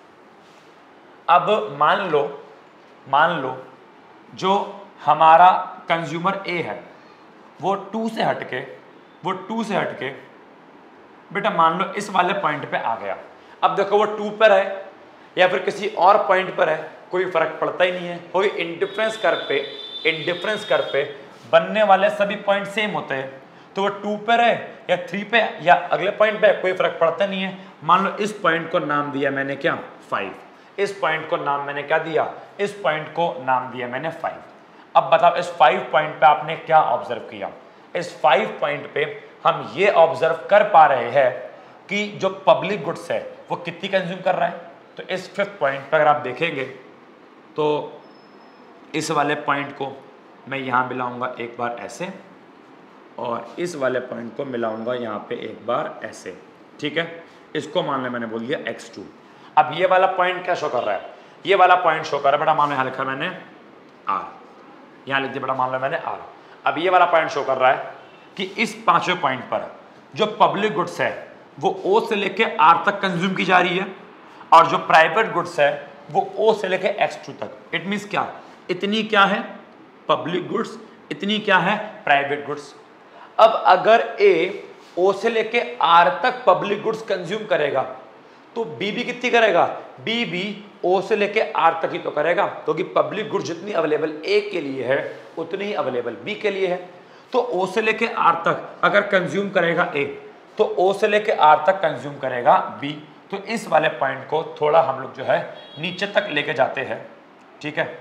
अब मान लो जो हमारा कंज्यूमर ए है वो 2 से हटके बेटा मान लो इस वाले पॉइंट पे आ गया। अब देखो वो 2 पर है या फिर किसी और पॉइंट पर है, कोई फर्क पड़ता ही नहीं है, कोई इंडिफरेंस कर्व पे बनने वाले सभी पॉइंट सेम होते हैं। तो वो 2 पर है या 3 पे या अगले पॉइंट पे, कोई फर्क पड़ता नहीं है। मान लो इस पॉइंट को नाम दिया मैंने क्या, 5। इस पॉइंट को नाम मैंने क्या दिया, इस पॉइंट को नाम दिया मैंने 5। अब बताओ इस 5 पॉइंट पे आपने क्या ऑब्जर्व किया। इस 5 पॉइंट पे हम ये ऑब्जर्व कर पा रहे हैं कि जो पब्लिक गुड्स है वो कितनी कंज्यूम कर रहा है। तो इस 5th पॉइंट पर अगर आप देखेंगे तो इस वाले पॉइंट को मैं यहाँ मिलाऊंगा एक बार ऐसे, और इस वाले पॉइंट को मिलाऊंगा यहाँ पे एक बार ऐसे। ठीक है, इसको मान लो मैंने बोल दिया x2। अब ये वाला पॉइंट क्या शो कर रहा है, ये वाला पॉइंट शो कर रहा है बेटा, मान लो यहाँ लिखा मैंने r, यहाँ लिख दिया बेटा मान लो मैंने r। अब ये वाला पॉइंट शो कर रहा है कि इस 5वें पॉइंट पर जो पब्लिक गुड्स है वो O से लेके R तक कंज्यूम की जा रही है, और जो प्राइवेट गुड्स है वो O से लेके x2 तक। इट मीन्स क्या, इतनी क्या है पब्लिक गुड्स, इतनी क्या है प्राइवेट गुड्स। अब अगर A O से लेके R तक पब्लिक गुड्स कंज्यूम करेगा तो B भी कितनी करेगा, B भी O से लेके R तक ही तो करेगा, क्योंकि पब्लिक गुड्स जितनी अवेलेबल A के लिए है उतनी ही अवेलेबल B के लिए है। तो O से लेके R तक अगर कंज्यूम करेगा A तो O से लेके R तक कंज्यूम करेगा B। तो इस वाले पॉइंट को थोड़ा हम लोग जो है नीचे तक लेके जाते हैं। ठीक है,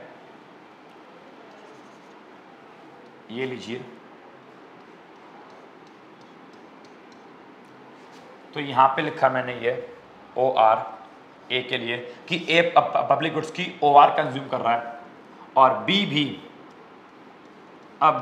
ये लीजिए, तो यहां पे लिखा मैंने ये OR A के लिए कि A पब्लिक गुड्स की OR कंज्यूम कर रहा है, और B भी अब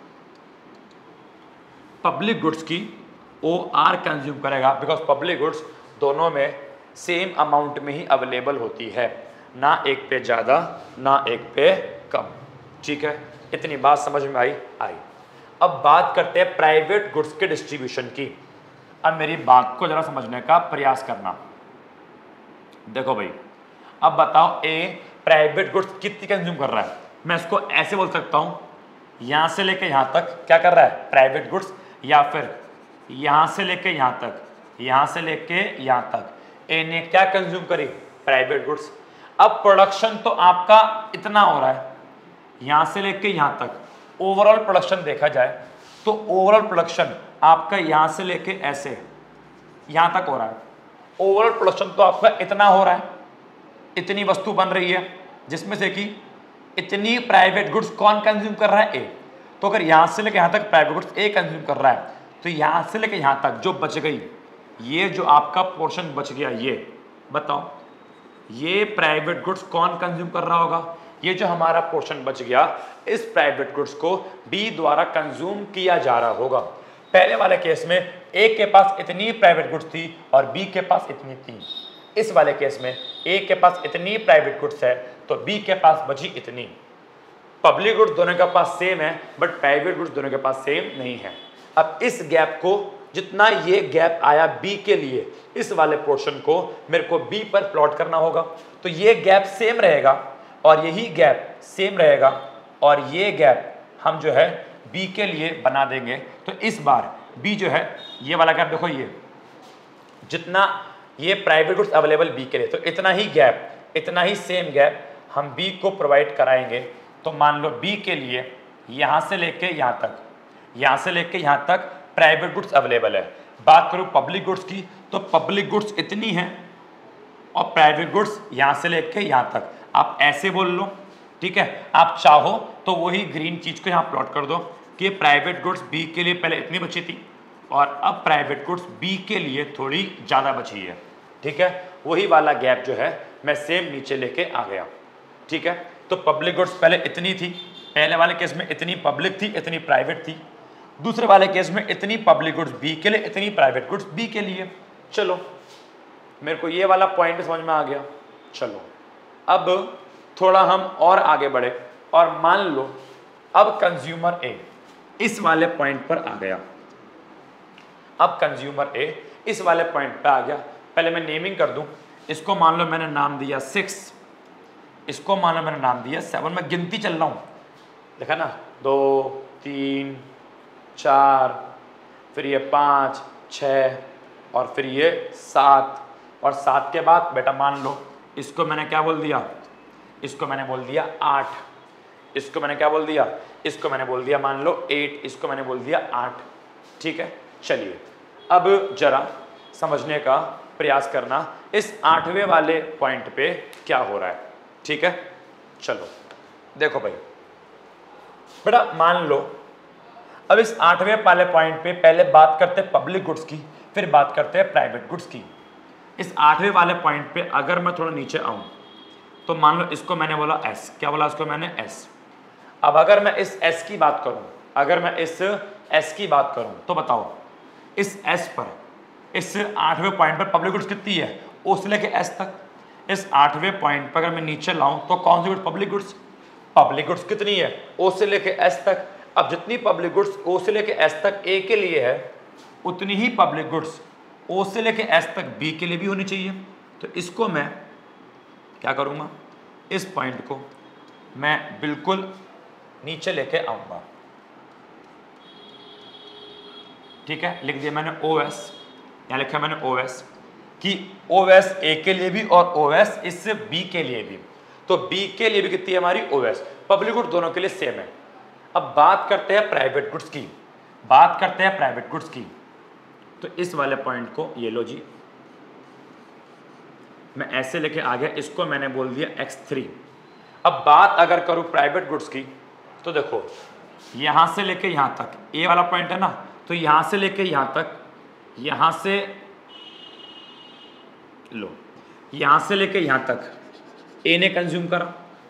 पब्लिक गुड्स की OR कंज्यूम करेगा, बिकॉज पब्लिक गुड्स दोनों में सेम अमाउंट में ही अवेलेबल होती है, ना एक पे ज़्यादा ना एक पे कम। ठीक है, इतनी बात समझ में आई। अब बात करते हैं प्राइवेट गुड्स के डिस्ट्रीब्यूशन की। अब मेरी बात को जरा समझने का प्रयास करना। देखो भाई, अब बताओ A प्राइवेट गुड्स कितनी कंज्यूम कर रहा है। मैं इसको ऐसे बोल सकता हूँ, यहाँ से लेके यहाँ तक क्या कर रहा है प्राइवेट गुड्स, या फिर यहाँ से लेके यहाँ तक, यहाँ से लेके यहाँ तक A ने क्या कंज्यूम करी प्राइवेट गुड्स। अब प्रोडक्शन तो आपका इतना हो रहा है, यहाँ से लेके यहाँ तक ओवरऑल प्रोडक्शन देखा जाए तो ओवरऑल प्रोडक्शन आपका यहाँ से लेके ऐसे यहाँ तक हो रहा है। ओवरऑल प्रोडक्शन तो आपका इतना हो रहा है, इतनी वस्तु बन रही है, जिसमें से कि इतनी प्राइवेट गुड्स कौन कंज्यूम कर रहा है A। तो अगर यहाँ से लेके यहाँ तक प्राइवेट गुड्स A कंज्यूम कर रहा है, तो यहाँ से लेके यहाँ तक जो बच गई, ये जो आपका पोर्शन बच गया, ये बताओ ये प्राइवेट गुड्स कौन कंज्यूम कर रहा होगा। ये जो हमारा पोर्शन बच गया, इस प्राइवेट गुड्स को B द्वारा कंज्यूम किया जा रहा होगा। पहले वाले केस में A के पास इतनी प्राइवेट गुड्स थी और B के पास इतनी थी। इस वाले केस में A के पास इतनी प्राइवेट गुड्स है तो B के पास बची इतनी। पब्लिक गुड्स दोनों के पास सेम है, बट प्राइवेट गुड्स दोनों के पास सेम नहीं है। अब इस गैप को, जितना ये गैप आया B के लिए, इस वाले पोर्शन को मेरे को B पर प्लॉट करना होगा। तो ये गैप सेम रहेगा और यही गैप सेम रहेगा, और ये गैप हम जो है बी के लिए बना देंगे तो इस बार बी जो है ये वाला गैप देखो, ये जितना ये प्राइवेट गुड्स अवेलेबल बी के लिए, तो इतना ही गैप, इतना ही सेम गैप हम बी को प्रोवाइड कराएंगे। तो मान लो बी के लिए यहाँ से लेके यहाँ तक, यहाँ से लेके यहाँ तक प्राइवेट गुड्स अवेलेबल है। बात करूँ पब्लिक गुड्स की तो पब्लिक गुड्स इतनी है और प्राइवेट गुड्स यहाँ से लेके यहाँ तक। आप ऐसे बोल लो, ठीक है। आप चाहो तो वही ग्रीन चीज को यहाँ प्लॉट कर दो कि प्राइवेट गुड्स बी के लिए पहले इतनी बची थी और अब प्राइवेट गुड्स बी के लिए थोड़ी ज़्यादा बची है, ठीक है। वही वाला गैप जो है मैं सेम नीचे लेके आ गया, ठीक है। तो पब्लिक गुड्स पहले इतनी थी, पहले वाले केस में इतनी पब्लिक थी, इतनी प्राइवेट थी। दूसरे वाले केस में इतनी पब्लिक गुड्स बी के लिए, इतनी प्राइवेट गुड्स बी के लिए। चलो मेरे को ये वाला पॉइंट समझ में आ गया। चलो अब थोड़ा हम और आगे बढ़े और मान लो अब कंज्यूमर ए इस वाले पॉइंट पर आ गया। अब कंज्यूमर ए इस वाले पॉइंट पर आ गया। पहले मैं नेमिंग कर दूं, इसको मान लो मैंने नाम दिया 6, इसको मान लो मैंने नाम दिया 7। मैं गिनती चल रहा हूं, देखा ना, 2 3 4, फिर ये 5 6 और फिर ये 7 और 7 के बाद बेटा मान लो इसको मैंने क्या बोल दिया, इसको मैंने बोल दिया 8, इसको मैंने क्या बोल दिया, इसको मैंने बोल दिया मान लो 8, इसको मैंने बोल दिया 8, ठीक है। चलिए अब जरा समझने का प्रयास करना इस 8वें वाले पॉइंट पे क्या हो रहा है, ठीक है। चलो देखो भाई बेटा, मान लो अब इस 8वें वाले पॉइंट पे पहले बात करते हैं पब्लिक गुड्स की, फिर बात करते हैं प्राइवेट गुड्स की। इस 8वें वाले पॉइंट पे अगर मैं थोड़ा नीचे आऊं तो मान लो इसको मैंने बोला एस, क्या बोला इसको मैंने एस। अब अगर मैं इस एस की बात करूं, अगर मैं इस एस की बात करूं तो बताओ इस एस पर, इस 8वें पॉइंट पर पब्लिक गुड्स कितनी है, ओ से लेके एस तक। इस 8वें पॉइंट पर अगर मैं नीचे लाऊं तो कौन सी goods, public goods. Public goods कितनी है, ओ से लेके एस तक। अब जितनी पब्लिक गुड्स ओ से लेके एस तक ए के लिए है, उतनी ही पब्लिक गुड्स ओ से लेके एस तक बी के लिए भी होनी चाहिए। तो इसको मैं क्या करूंगा, इस पॉइंट को मैं बिल्कुल नीचे लेके आऊंगा, ठीक है। लिख दिया मैंने ओ एस, यहाँ लिखा मैंने ओ एस कि ओ एस ए के लिए भी और ओ एस इस बी के लिए भी। तो बी के लिए भी कितनी है हमारी ओ एस, पब्लिक गुड्स दोनों के लिए सेम है। अब बात करते हैं प्राइवेट गुड्स की, बात करते हैं प्राइवेट गुड्स की। तो इस वाले पॉइंट को ये लो जी, मैं ऐसे लेके आ गया, इसको मैंने बोल दिया x3। अब बात अगर करूं प्राइवेट गुड्स की तो देखो यहां से लेके यहां तक, ए वाला पॉइंट है ना, तो यहां से लेके यहां तक, यहां से लो, यहां से लेके यहां तक ए ने कंज्यूम करा,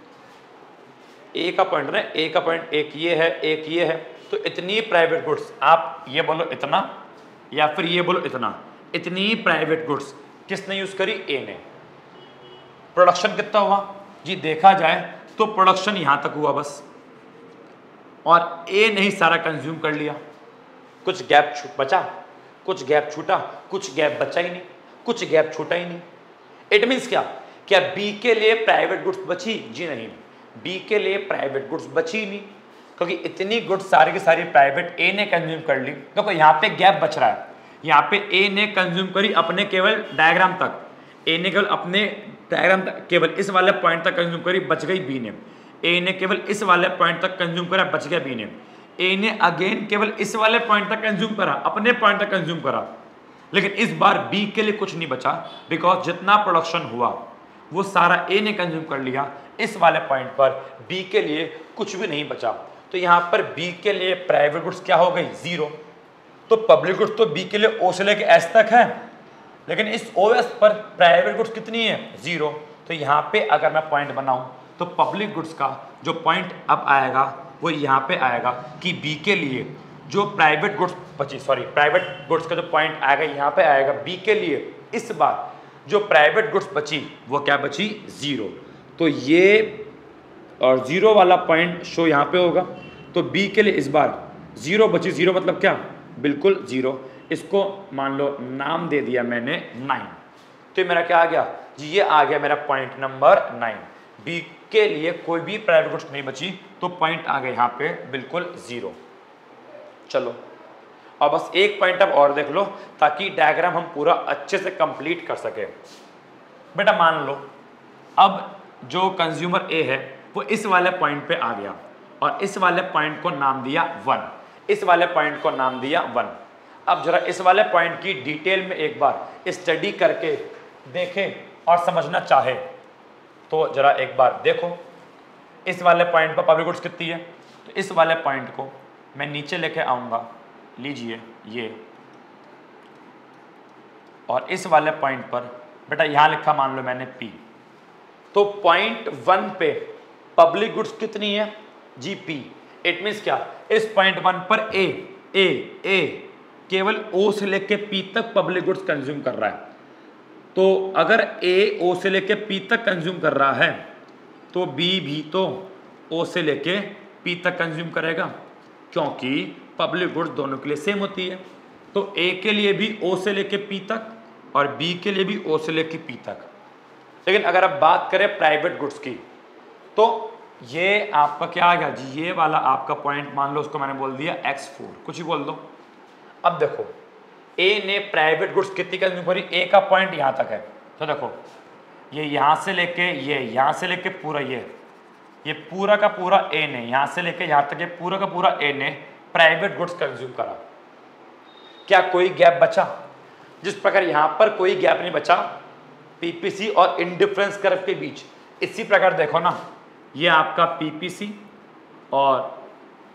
ए का पॉइंट ना, ए का पॉइंट एक ये है, एक ये है। तो इतनी प्राइवेट गुड्स, आप ये बोलो इतना या फिर ये बोलो इतना, इतनी प्राइवेट गुड्स किसने यूज करी, ए ने। प्रोडक्शन कितना हुआ जी, देखा जाए तो प्रोडक्शन यहां तक हुआ बस, और ए ने ही सारा कंज्यूम कर लिया। कुछ गैप बचा, कुछ गैप छूटा, कुछ गैप बचा ही नहीं, कुछ गैप छूटा ही नहीं। इट मीन्स क्या बी के लिए प्राइवेट गुड्स बची, जी नहीं, बी के लिए प्राइवेट गुड्स बची नहीं, क्योंकि इतनी गुड्स सारी की सारी प्राइवेट ए ने कंज्यूम कर ली। देखो यहाँ पे गैप बच रहा है, यहाँ पे ए ने कंज्यूम करी अपने केवल डायग्राम तक, ए ने केवल अपने डायग्राम तक, केवल इस वाले पॉइंट तक कंज्यूम करी, बच गई बी ने। ए ने केवल इस वाले पॉइंट तक कंज्यूम करा, बच गया बी ने। ए ने अगेन केवल इस वाले पॉइंट तक कंज्यूम करा, अपने पॉइंट तक कंज्यूम करा, लेकिन इस बार बी के लिए कुछ नहीं बचा, बिकॉज जितना प्रोडक्शन हुआ वो सारा ए ने कंज्यूम कर लिया। इस वाले पॉइंट पर बी के लिए कुछ भी नहीं बचा। तो यहाँ पर बी के लिए प्राइवेट गुड्स क्या हो गई, 0। तो पब्लिक गुड्स तो बी के लिए ओ से लेके एस तक है, लेकिन इस ओ एस पर प्राइवेट गुड्स कितनी है, 0। तो यहाँ पे अगर मैं पॉइंट बनाऊं तो पब्लिक गुड्स का जो पॉइंट अब आएगा वो यहाँ पे आएगा कि बी के लिए जो प्राइवेट गुड्स बची, सॉरी प्राइवेट गुड्स का जो पॉइंट आएगा यहाँ पे आएगा बी के लिए, इस बार जो प्राइवेट गुड्स बची वो क्या बची, 0। तो ये और 0 वाला पॉइंट शो यहाँ पे होगा। तो बी के लिए इस बार 0 बची, 0 मतलब क्या, बिल्कुल 0। इसको मान लो नाम दे दिया मैंने 9। तो मेरा क्या आ गया जी, ये आ गया मेरा पॉइंट नंबर 9। बी के लिए कोई भी प्राइवेट गुड्स नहीं बची, तो पॉइंट आ गया यहाँ पे बिल्कुल 0। चलो और बस एक पॉइंट अब और देख लो ताकि डायग्राम हम पूरा अच्छे से कंप्लीट कर सके। बेटा मान लो अब जो कंज्यूमर ए है वो इस वाले पॉइंट पे आ गया और इस वाले पॉइंट को नाम दिया 1, इस वाले पॉइंट को नाम दिया 1। अब जरा इस वाले पॉइंट की डिटेल में एक बार स्टडी करके देखें और समझना चाहे तो जरा एक बार देखो इस वाले पॉइंट पर पब्लिक गुड्स कितनी है। तो इस वाले पॉइंट को मैं नीचे लेके आऊंगा, लीजिए ये, और इस वाले पॉइंट पर बेटा यहां लिखा मान लो मैंने P। तो पॉइंट 1 पे पब्लिक गुड्स कितनी है जी P। इट मीन्स क्या, इस पॉइंट 1 पर ए केवल O से लेके P तक पब्लिक गुड्स कंज्यूम कर रहा है। तो अगर A O से लेके P तक कंज्यूम कर रहा है तो B भी तो O से लेके P तक कंज्यूम करेगा, क्योंकि पब्लिक गुड्स दोनों के लिए सेम होती है। तो A के लिए भी O से लेके P तक और B के लिए भी O से लेके P तक। लेकिन अगर आप बात करें प्राइवेट गुड्स की तो ये आपका क्या आ गया जी, ये वाला आपका पॉइंट मान लो उसको मैंने बोल दिया X4, कुछ ही बोल दो। अब देखो A ने प्राइवेट गुड्स कितनी कंज्यूम करी, A का पॉइंट यहाँ तक है। तो देखो ये यहाँ से लेके ये यहाँ से लेके पूरा ये पूरा का पूरा A ने यहाँ से लेके यहाँ तक ये पूरा का पूरा A ने प्राइवेट गुड्स कंज्यूम करा। क्या कोई गैप बचा? जिस प्रकार यहाँ पर कोई गैप नहीं बचा PPC और इंडिफरेंस कर्व के बीच, इसी प्रकार देखो ना ये आपका PPC और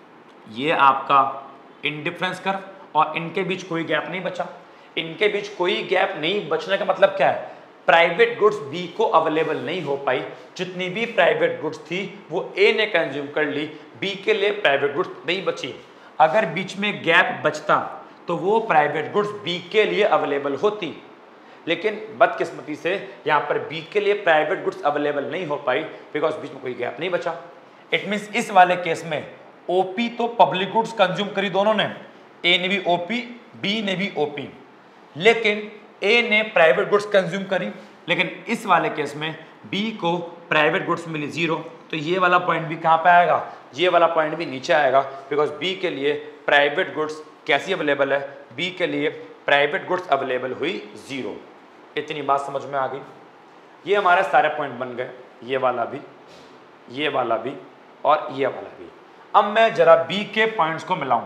ये आपका इंडिफरेंस कर्व और इनके बीच कोई गैप नहीं बचा। इनके बीच कोई गैप नहीं बचने का मतलब क्या है, प्राइवेट गुड्स B को अवेलेबल नहीं हो पाई। जितनी भी प्राइवेट गुड्स थी वो A ने कंज्यूम कर ली, B के लिए प्राइवेट गुड्स नहीं बची। अगर बीच में गैप बचता तो वो प्राइवेट गुड्स B के लिए अवेलेबल होती, लेकिन बदकिस्मती से यहाँ पर B के लिए प्राइवेट गुड्स अवेलेबल नहीं हो पाई बिकॉज बीच में कोई गैप नहीं बचा। इट मीन्स इस वाले केस में OP तो पब्लिक गुड्स कंज्यूम करी दोनों ने, A ने भी OP B ने भी OP, लेकिन A ने प्राइवेट गुड्स कंज्यूम करी। लेकिन इस वाले केस में B को प्राइवेट गुड्स मिली 0, तो ये वाला पॉइंट भी कहाँ पे आएगा, ये वाला पॉइंट भी नीचे आएगा बिकॉज B के लिए प्राइवेट गुड्स कैसी अवेलेबल है, B के लिए प्राइवेट गुड्स अवेलेबल हुई 0। इतनी बात समझ में आ गई। ये हमारे सारे पॉइंट बन गए, ये वाला भी, ये वाला भी और ये वाला भी। अब मैं जरा B के पॉइंट्स को मिलाऊं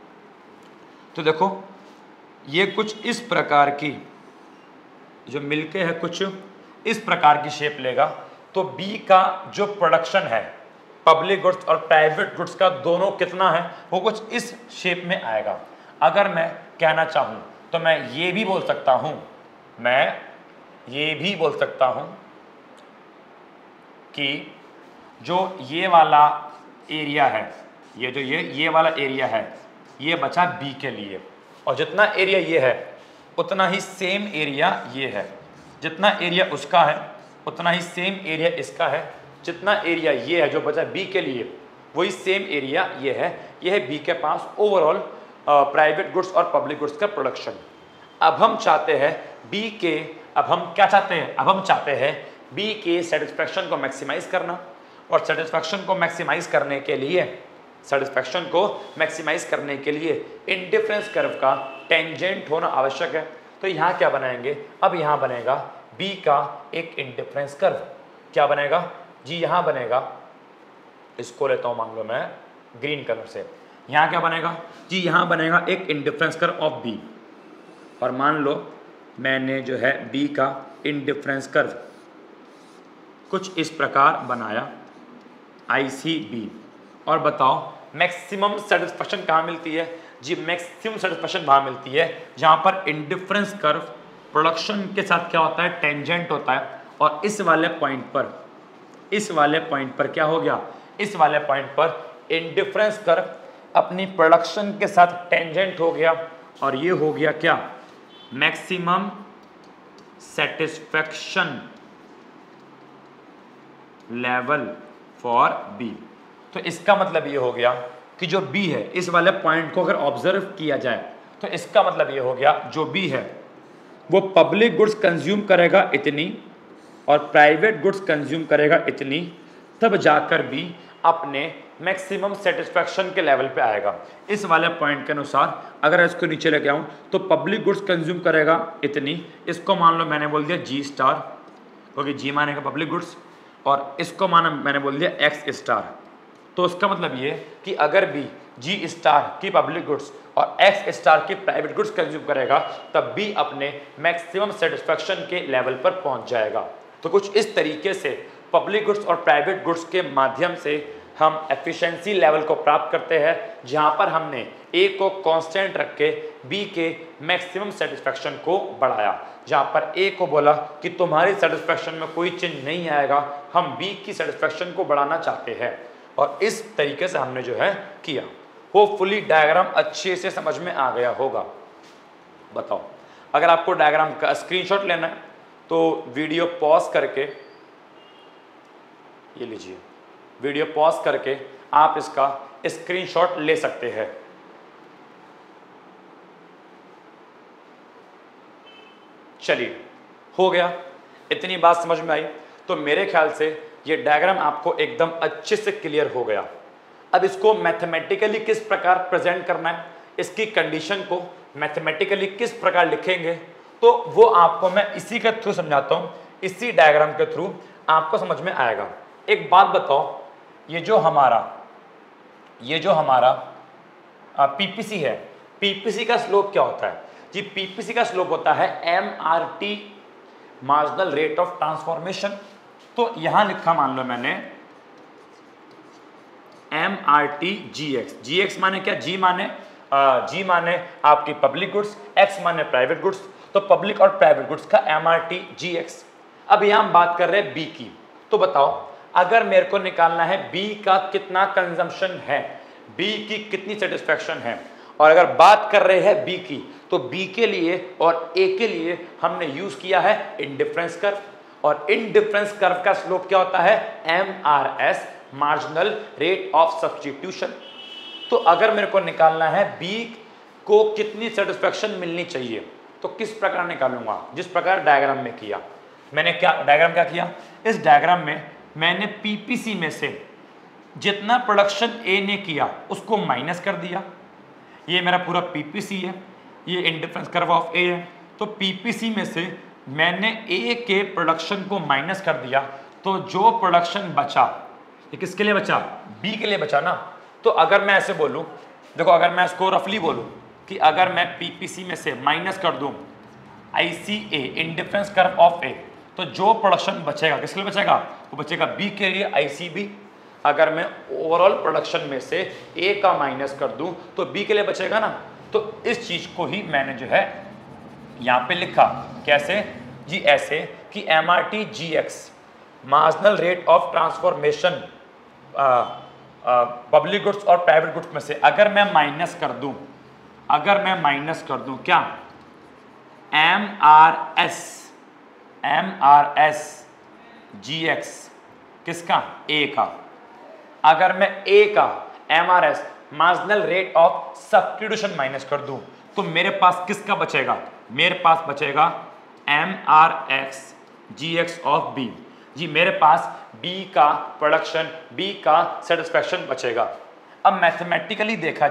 तो देखो ये कुछ इस प्रकार की जो मिलके है कुछ इस प्रकार की शेप लेगा। तो B का जो प्रोडक्शन है पब्लिक गुड्स और प्राइवेट गुड्स का दोनों कितना है वो कुछ इस शेप में आएगा। अगर मैं कहना चाहूँ तो मैं ये भी बोल सकता हूँ, मैं ये भी बोल सकता हूँ कि जो ये वाला एरिया है, ये जो ये वाला एरिया है ये बचा B के लिए, और जितना एरिया ये है उतना ही सेम एरिया ये है। जितना एरिया उसका है उतना ही सेम एरिया इसका है। जितना एरिया ये है जो बचा B के लिए वही सेम एरिया ये है। ये है B के पास ओवरऑल प्राइवेट गुड्स और पब्लिक गुड्स का प्रोडक्शन। अब हम चाहते हैं B के, अब हम क्या चाहते हैं, अब हम चाहते हैं B के सेटिस्फैक्शन को मैक्सिमाइज करना, और सेटिस्फैक्शन को मैक्सिमाइज करने के लिए इंडिफरेंस कर्व का टेंजेंट होना आवश्यक है। तो यहाँ क्या बनाएंगे, अब यहाँ बनेगा B का एक इंडिफरेंस कर्व। क्या बनेगा जी, यहाँ बनेगा, इसको लेता हूँ मान लो मैं ग्रीन कलर से। यहाँ क्या बनेगा जी, यहाँ बनेगा एक इंडिफरेंस कर्व ऑफ B, और मान लो मैंने जो है B का इंडिफरेंस कर्व कुछ इस प्रकार बनाया ICB। और बताओ मैक्सिमम सेटिस्फैक्शन कहाँ मिलती है जी, मैक्सिमम सेटिस्फैक्शन वहाँ मिलती है जहाँ पर इंडिफरेंस कर्व प्रोडक्शन के साथ क्या होता है, टेंजेंट होता है। और इस वाले पॉइंट पर क्या हो गया, इस वाले पॉइंट पर इंडिफरेंस कर्व अपनी प्रोडक्शन के साथ टेंजेंट हो गया, और ये हो गया क्या, maximum satisfaction level for B। तो इसका मतलब ये हो गया कि जो B है, इस वाले पॉइंट को अगर ऑब्जर्व किया जाए तो इसका मतलब ये हो गया जो B है वो पब्लिक गुड्स कंज्यूम करेगा इतनी और प्राइवेट गुड्स कंज्यूम करेगा इतनी, तब जाकर भी अपने मैक्सिमम सेटिस्फैक्शन के लेवल पे आएगा। इस वाले पॉइंट के अनुसार अगर इसको नीचे लेके आऊँ तो पब्लिक गुड्स कंज्यूम करेगा इतनी, इसको मान लो मैंने बोल दिया जी स्टार, क्योंकि जी मानेगा पब्लिक गुड्स, और इसको माना मैंने बोल दिया एक्स स्टार। तो उसका मतलब ये कि अगर भी जी स्टार की पब्लिक गुड्स और एक्स स्टार की प्राइवेट गुड्स कंज्यूम करेगा तब भी अपने मैक्सिमम सेटिस्फैक्शन के लेवल पर पहुंच जाएगा। तो कुछ इस तरीके से पब्लिक गुड्स और प्राइवेट गुड्स के माध्यम से हम एफिशिएंसी लेवल को प्राप्त करते हैं, जहां पर हमने ए को कांस्टेंट रख के बी के मैक्सिमम सेटिस्फैक्शन को बढ़ाया। जहां पर ए को बोला कि तुम्हारी सेटिस्फैक्शन में कोई चेंज नहीं आएगा, हम बी की सेटिस्फैक्शन को बढ़ाना चाहते हैं, और इस तरीके से हमने जो है किया। होपफुली डायग्राम अच्छे से समझ में आ गया होगा। बताओ, अगर आपको डायग्राम का स्क्रीनशॉट लेना है तो वीडियो पॉज करके, ये लीजिए, वीडियो पॉज करके आप इसका स्क्रीनशॉट ले सकते हैं। चलिए, हो गया, इतनी बात समझ में आई तो मेरे ख्याल से ये डायग्राम आपको एकदम अच्छे से क्लियर हो गया। अब इसको मैथमेटिकली किस प्रकार प्रेजेंट करना है, इसकी कंडीशन को मैथमेटिकली किस प्रकार लिखेंगे, तो वो आपको मैं इसी के थ्रू समझाता हूँ, इसी डायग्राम के थ्रू आपको समझ में आएगा। एक बात बताओ, ये जो हमारा पीपीसी है, पीपीसी का स्लोप क्या होता है जी? पीपीसी का स्लोप होता है MRT, marginal rate of transformation. तो यहां लिखा मान लो मैंने MRT GX। GX माने क्या? G माने आपकी पब्लिक गुड्स, X माने प्राइवेट गुड्स। तो पब्लिक और प्राइवेट गुड्स का MRT GX। अब यहां हम बात कर रहे हैं B की। तो बताओ, अगर मेरे को निकालना है B का कितना कंजम्पशन है, B की कितनी सेटिस्फैक्शन है, और अगर बात कर रहे हैं B की, तो B के लिए और A के लिए हमने यूज किया है इंडिफरेंस कर्व, और इंडिफरेंस कर्व का स्लोप क्या होता है? MRS, marginal rate of substitution. तो अगर मेरे को निकालना है B को कितनी सेटिस्फैक्शन मिलनी चाहिए, तो किस प्रकार निकालूंगा? जिस प्रकार डायग्राम में किया मैंने। डायग्राम क्या किया? इस डायग्राम में मैंने पीपीसी में से जितना प्रोडक्शन ए ने किया उसको माइनस कर दिया। ये मेरा पूरा पीपीसी है, ये इंडिफरेंस कर्व ऑफ ए है। तो पीपीसी में से मैंने ए के प्रोडक्शन को माइनस कर दिया, तो जो प्रोडक्शन बचा, ये किसके लिए बचा? बी के लिए बचा ना। तो अगर मैं ऐसे बोलूं, देखो, अगर मैं इसको रफली बोलूं कि अगर मैं पीपीसी में से माइनस कर दूं ICA, indifference curve of A, तो जो प्रोडक्शन बचेगा किसके लिए बचेगा? वो बचेगा बी के लिए, ICB। अगर मैं ओवरऑल प्रोडक्शन में से ए का माइनस कर दूं तो बी के लिए बचेगा ना। तो इस चीज को ही मैंने जो है यहां पे लिखा। कैसे जी? ऐसे कि MRT GX, marginal rate of transformation public goods और प्राइवेट गुड्स में से अगर मैं माइनस कर दूं क्या? MRS GX किसका? ए का। अगर मैं ए का MRS, marginal rate of substitution, minus कर दूं तो मेरे पास किसका बचेगा? मेरे पास बचेगा MRX GX ऑफ B। जी, मेरे पास B का प्रोडक्शन, B का सेटिस्फैक्शन बचेगा। अब मैथमेटिकली देखा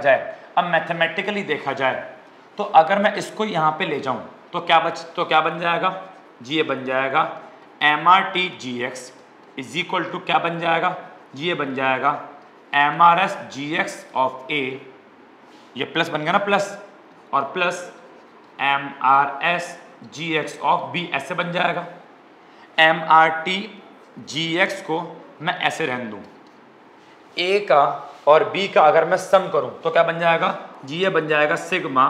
जाए तो अगर मैं इसको यहाँ पे ले जाऊँ तो क्या बन जाएगा जी? ये बन जाएगा MRT GX is equal to क्या बन जाएगा जी? ये बन जाएगा MRS GX ऑफ A, ये प्लस बन गया ना, प्लस, और plus MRS GX of B, ऐसे बन जाएगा। MRT GX को मैं ऐसे रहने दूं, A का और B का अगर मैं सम करूं तो क्या बन जाएगा जी? ये बन जाएगा सिग्मा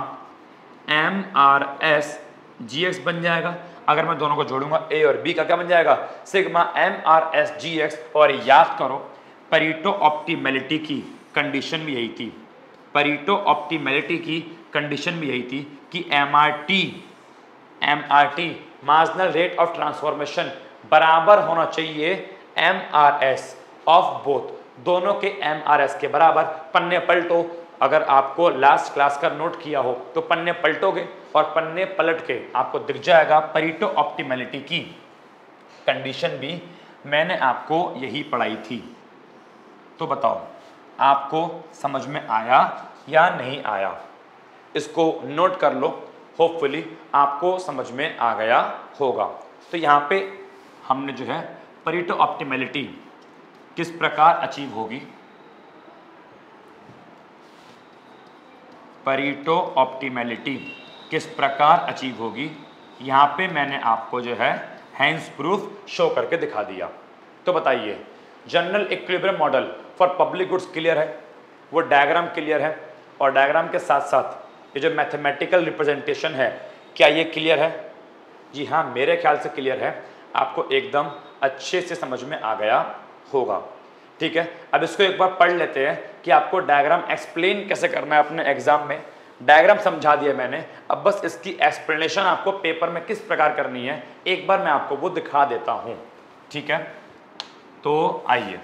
MRS GX बन जाएगा। अगर मैं दोनों को जोड़ूंगा A और B का क्या बन जाएगा? Sigma MRS GX। और याद करो, परेटो ऑप्टिमैलिटी की कंडीशन भी यही थी, कि MRT marginal rate of transformation बराबर होना चाहिए MRS ऑफ बोथ, दोनों के MRS के बराबर। पन्ने पलटो, अगर आपको लास्ट क्लास का नोट किया हो तो पन्ने पलटोगे और पन्ने पलट के आपको दिख जाएगा परेटो ऑप्टिमैलिटी की कंडीशन भी मैंने आपको यही पढ़ाई थी। तो बताओ, आपको समझ में आया या नहीं आया, इसको नोट कर लो। होपफुली आपको समझ में आ गया होगा। तो यहाँ पे हमने जो है परेटो ऑप्टिमैलिटी किस प्रकार अचीव होगी, परेटो ऑप्टिमैलिटी किस प्रकार अचीव होगी, यहाँ पे मैंने आपको जो है हैंड्स प्रूफ शो करके दिखा दिया। तो बताइए, general equilibrium model for public goods clear है, वो डायग्राम क्लियर है, और डायग्राम के साथ साथ ये जो मैथमेटिकल रिप्रेजेंटेशन है, क्या ये क्लियर है? जी हाँ, मेरे ख्याल से क्लियर है, आपको एकदम अच्छे से समझ में आ गया होगा। ठीक है, अब इसको एक बार पढ़ लेते हैं कि आपको डायग्राम एक्सप्लेन कैसे करना है अपने एग्जाम में। डायग्राम समझा दिया मैंने, अब बस इसकी एक्सप्लेनेशन आपको पेपर में किस प्रकार करनी है एक बार मैं आपको वो दिखा देता हूं। ठीक है, तो आइए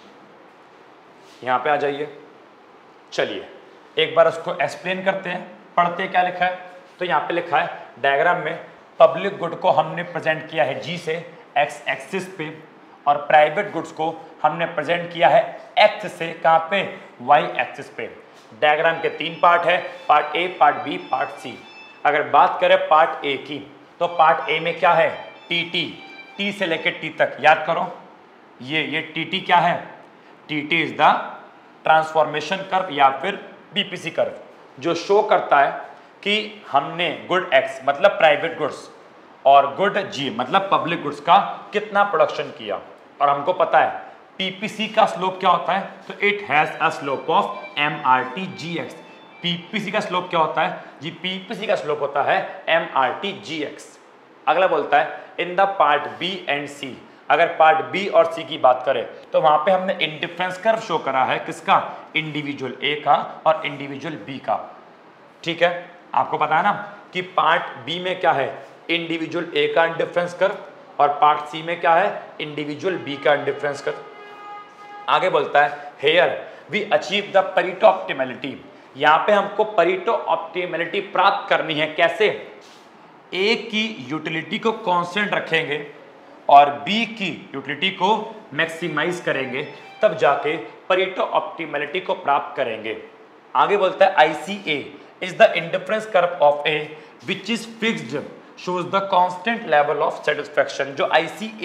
यहां पे आ जाइए। चलिए एक बार उसको एक्सप्लेन करते हैं, पढ़ते क्या लिखा है। तो यहाँ पे लिखा है डायग्राम में पब्लिक गुड को हमने प्रेजेंट किया है जी से एक्स एक्सिस पे, और प्राइवेट गुड्स को हमने प्रेजेंट किया है एक्स से कहाँ पे, वाई एक्सिस पे। डायग्राम के 3 पार्ट है, part A, part B, part C. अगर बात करें पार्ट ए की, तो पार्ट ए में क्या है, टी टी, टी से लेकर टी तक याद करो। ये टी टी क्या है, T T is the transformation curve या फिर बीपीसी कर्व, जो शो करता है कि हमने गुड एक्स मतलब प्राइवेट गुड्स और गुड जी मतलब पब्लिक गुड्स का कितना प्रोडक्शन किया। और हमको पता है पीपीसी का स्लोप क्या होता है, तो it has a slope of MRT GX. PPC का स्लोप क्या होता है जी, पीपीसी का स्लोप होता है एमआरटी जीएक्स। अगला बोलता है in the part B and C. अगर पार्ट बी और सी की बात करें तो वहां पे हमने इंडिफरेंस कर्व शो करा है, किसका, इंडिविजुअल ए का और इंडिविजुअल बी का। ठीक है, आपको पता है ना कि पार्ट बी में क्या है, इंडिविजुअल ए का इंडिफरेंस कर्व, और पार्ट सी में क्या है, इंडिविजुअल बी का इंडिफरेंस कर्व। आगे बोलता है here we achieve the Pareto optimality. यहाँ पे हमको परेटो ऑप्टिमैलिटी प्राप्त करनी है, कैसे, ए की यूटिलिटी को कांस्टेंट रखेंगे और बी की यूटिलिटी को मैक्सिमाइज करेंगे, तब जाके परेटो ऑप्टिमैलिटी को प्राप्त करेंगे। आगे बोलता है ICA is the indifference curve of A which is fixed shows the constant level of satisfaction. जो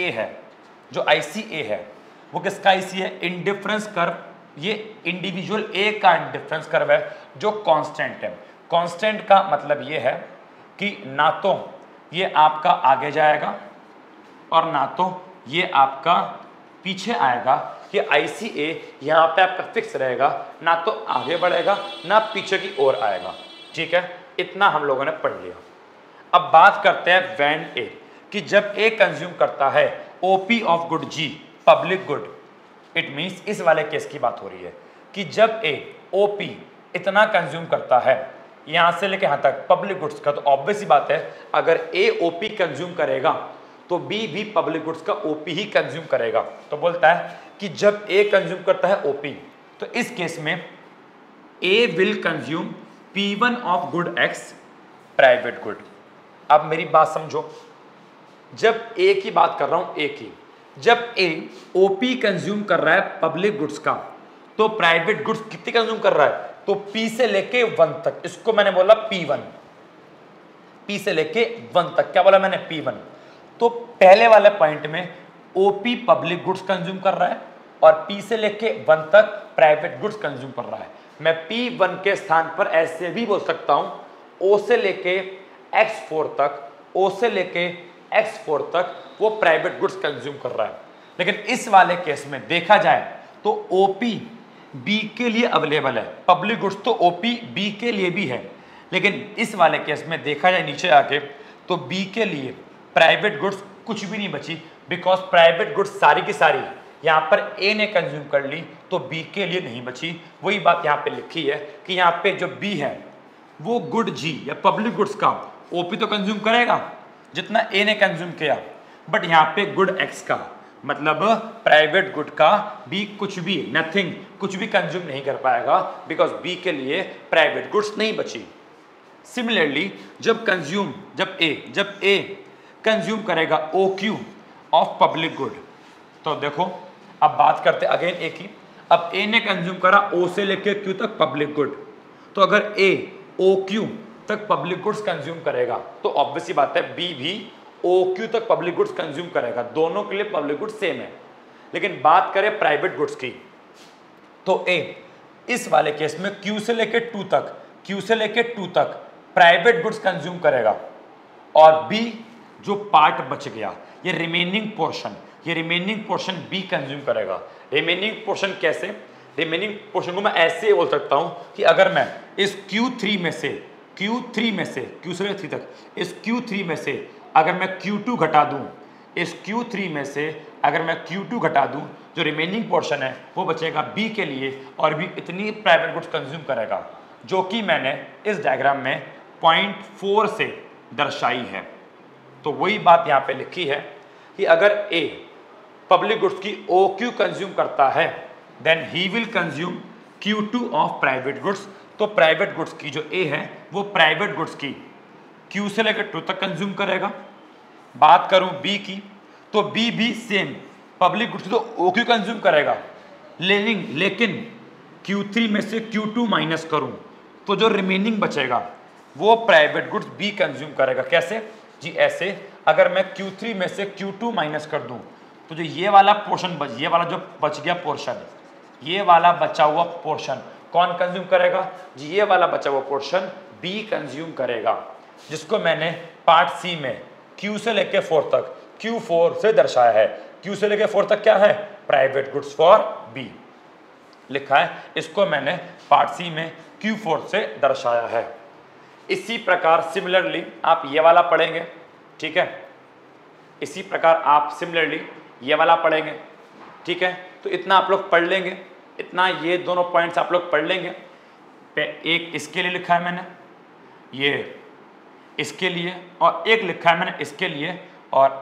ICA है वो किसका IC है, इंडिफरेंस कर्व। ये इंडिविजुअल ए का इंडिफरेंस कर्व है जो कांस्टेंट है। कांस्टेंट का मतलब ये है कि ना तो ये आपका आगे जाएगा और ना तो ये आपका पीछे आएगा। ये ICA यहाँ पे आपका फिक्स रहेगा, ना तो आगे बढ़ेगा ना पीछे की ओर आएगा। ठीक है, इतना हम लोगों ने पढ़ लिया। अब बात करते हैं व्हेन ए, कि जब ए कंज्यूम करता है OP of good G public good, it means इस वाले केस की बात हो रही है कि जब ए OP इतना कंज्यूम करता है यहाँ से लेके यहाँ तक पब्लिक गुड्स का, तो ऑब्वियस ही बात है अगर ए OP कंज्यूम करेगा तो बी भी पब्लिक गुड्स का OP ही कंज्यूम करेगा। तो बोलता है कि जब ए कंज्यूम करता है OP, तो इस केस में A will consume P1 of good X private good. अब मेरी बात समझो, जब ए की बात कर रहा हूं, ए की, जब ए OP कंज्यूम कर रहा है पब्लिक गुड्स का, तो प्राइवेट गुड्स कितनी कंज्यूम कर रहा है, तो P से लेके 1 तक, इसको मैंने बोला P1, P से लेके 1 तक, क्या बोला मैंने, P1। तो पहले वाले पॉइंट में OP पब्लिक गुड्स कंज्यूम कर रहा है और P से लेके 1 तक प्राइवेट गुड्स कंज्यूम कर रहा है। मैं P1 के स्थान पर ऐसे भी बोल सकता हूं O से लेके X4 तक, O से लेके X4 तक वो प्राइवेट गुड्स कंज्यूम कर रहा है। लेकिन इस वाले केस में देखा जाए तो OP B के लिए अवेलेबल है, पब्लिक गुड्स तो OP B के लिए भी है, लेकिन इस वाले केस में देखा जाए नीचे आके तो B के लिए प्राइवेट गुड्स कुछ भी नहीं बची, बिकॉज प्राइवेट गुड्स सारी की सारी यहाँ पर A ने कंज्यूम कर ली तो B के लिए नहीं बची। वही बात यहाँ पे लिखी है कि यहाँ पे जो B है वो गुड G या पब्लिक गुड्स का OP तो कंज्यूम करेगा जितना A ने कंज्यूम किया, बट यहाँ पे गुड X का मतलब प्राइवेट गुड का B कुछ भी, नथिंग, कुछ भी कंज्यूम नहीं कर पाएगा, बिकॉज B के लिए प्राइवेट गुड्स नहीं बची। सिमिलरली जब A कंज्यूम करेगा OQ ऑफ पब्लिक गुड, तो देखो अब बात करते अगेन A की। अब ए ने कंज्यूम करा ओ से लेके क्यू तक पब्लिक गुड, तो अगर ए ओ क्यू तक पब्लिक गुड्स कंज्यूम करेगा तो ऑब्वियसली बात है बी भी ओ क्यू तक पब्लिक गुड्स कंज्यूम करेगा, दोनों के लिए पब्लिक गुड्स सेम है। लेकिन बात करें प्राइवेट गुड्स की, तो ए इस वाले केस में क्यू से लेके टू तक प्राइवेट गुड्स कंज्यूम करेगा, और बी जो पार्ट बच गया ये रिमेनिंग पोर्शन बी कंज्यूम करेगा। रिमेनिंग पोर्शन कैसे? रिमेनिंग पोर्शन को मैं ऐसे बोल सकता हूं कि अगर मैं इस Q3 में से Q3 में से अगर मैं Q2 घटा दूं, इस Q3 में से अगर मैं Q2 घटा दूं, जो रिमेनिंग पोर्शन है वो बचेगा B के लिए, और भी इतनी प्राइवेट गुड्स कंज्यूम करेगा, जो कि मैंने इस डायग्राम में 0.4 से दर्शाई है। तो वही बात यहाँ पे लिखी है कि अगर A पब्लिक गुड्स की OQ कंज्यूम करता है then he will consume Q2 of private goods. तो प्राइवेट गुड्स की जो A है वो प्राइवेट गुड्स की Q से लेकर 2 तक कंज्यूम करेगा। बात करूं B की, तो B भी सेम पब्लिक गुड्स तो OQ कंज्यूम करेगा, लेकिन Q3 में से Q2 माइनस करूं तो जो रिमेनिंग बचेगा वो प्राइवेट गुड्स B कंज्यूम करेगा। कैसे जी? ऐसे, अगर मैं Q3 में से Q2 माइनस कर दूं तो जो ये वाला पोर्शन ये वाला जो बच गया पोर्शन, ये वाला बचा हुआ पोर्शन कौन कंज्यूम करेगा जी? ये वाला बचा हुआ पोर्शन B कंज्यूम करेगा, जिसको मैंने पार्ट सी में Q से लेके 4 तक Q4 से दर्शाया है। Q से लेके 4 तक क्या है? प्राइवेट गुड्स फॉर B लिखा है, इसको मैंने पार्ट सी में Q4 से दर्शाया है। इसी प्रकार सिमिलरली आप ये वाला पढ़ेंगे, ठीक है? इसी प्रकार आप सिमिलरली ये वाला पढ़ेंगे, ठीक है? तो इतना आप लोग पढ़ लेंगे, इतना ये दोनों पॉइंट्स आप लोग पढ़ लेंगे। एक इसके लिए लिखा है मैंने, ये इसके लिए, और एक लिखा है मैंने इसके लिए, और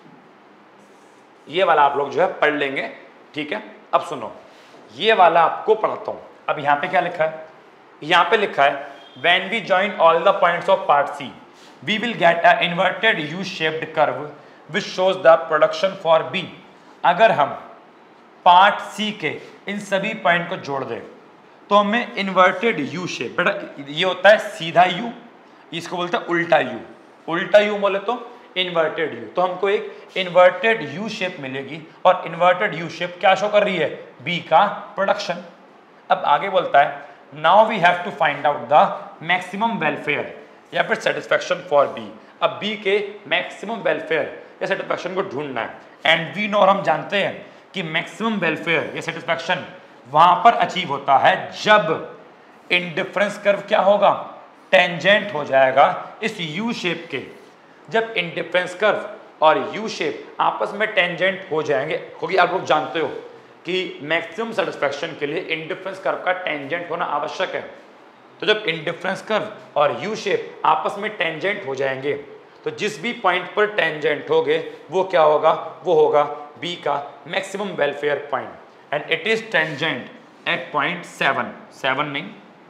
ये वाला आप लोग जो है पढ़ लेंगे, ठीक है? अब सुनो, ये वाला आपको पढ़ाता हूं। अब यहाँ पे क्या लिखा है? यहाँ पे लिखा है when we join all the points of part C we will get a inverted U-shaped curve which shows the production for B। अगर हम पार्ट सी के इन सभी पॉइंट को जोड़ दें तो हमें इन्वर्टेड यू शेप, बेटा ये होता है सीधा यू, इसको बोलते हैं उल्टा यू, उल्टा यू बोले तो इन्वर्टेड यू। तो हमको एक इन्वर्टेड यू शेप मिलेगी, और इन्वर्टेड यू शेप क्या शो कर रही है? बी का प्रोडक्शन। अब आगे बोलता है now we have to find out the maximum welfare या फिर सेटिस्फैक्शन फॉर बी। अब बी के मैक्सिमम वेलफेयर या सेटिस्फैक्शन को ढूंढना है, एंड वी नो, और हम जानते हैं कि मैक्सिमम वेलफेयर या सेटिस्फैक्शन वहां पर अचीव होता है जब इंडिफरेंस कर्व क्या होगा? टेंजेंट हो जाएगा इस यू शेप के। जब इंडिफरेंस कर्व और यू शेप आपस में टेंजेंट हो जाएंगे, क्योंकि आप लोग जानते हो कि मैक्सिमम सेटिस्फैक्शन के लिए इंडिफरेंस कर्व का टेंजेंट होना आवश्यक है। तो जब इंडिफरेंस कर्व और यू शेप आपस में टेंजेंट हो जाएंगे तो जिस भी पॉइंट पर टेंजेंट होगे वो क्या होगा? वो होगा बी का maximum welfare point, and it is tangent at point 7 नहीं,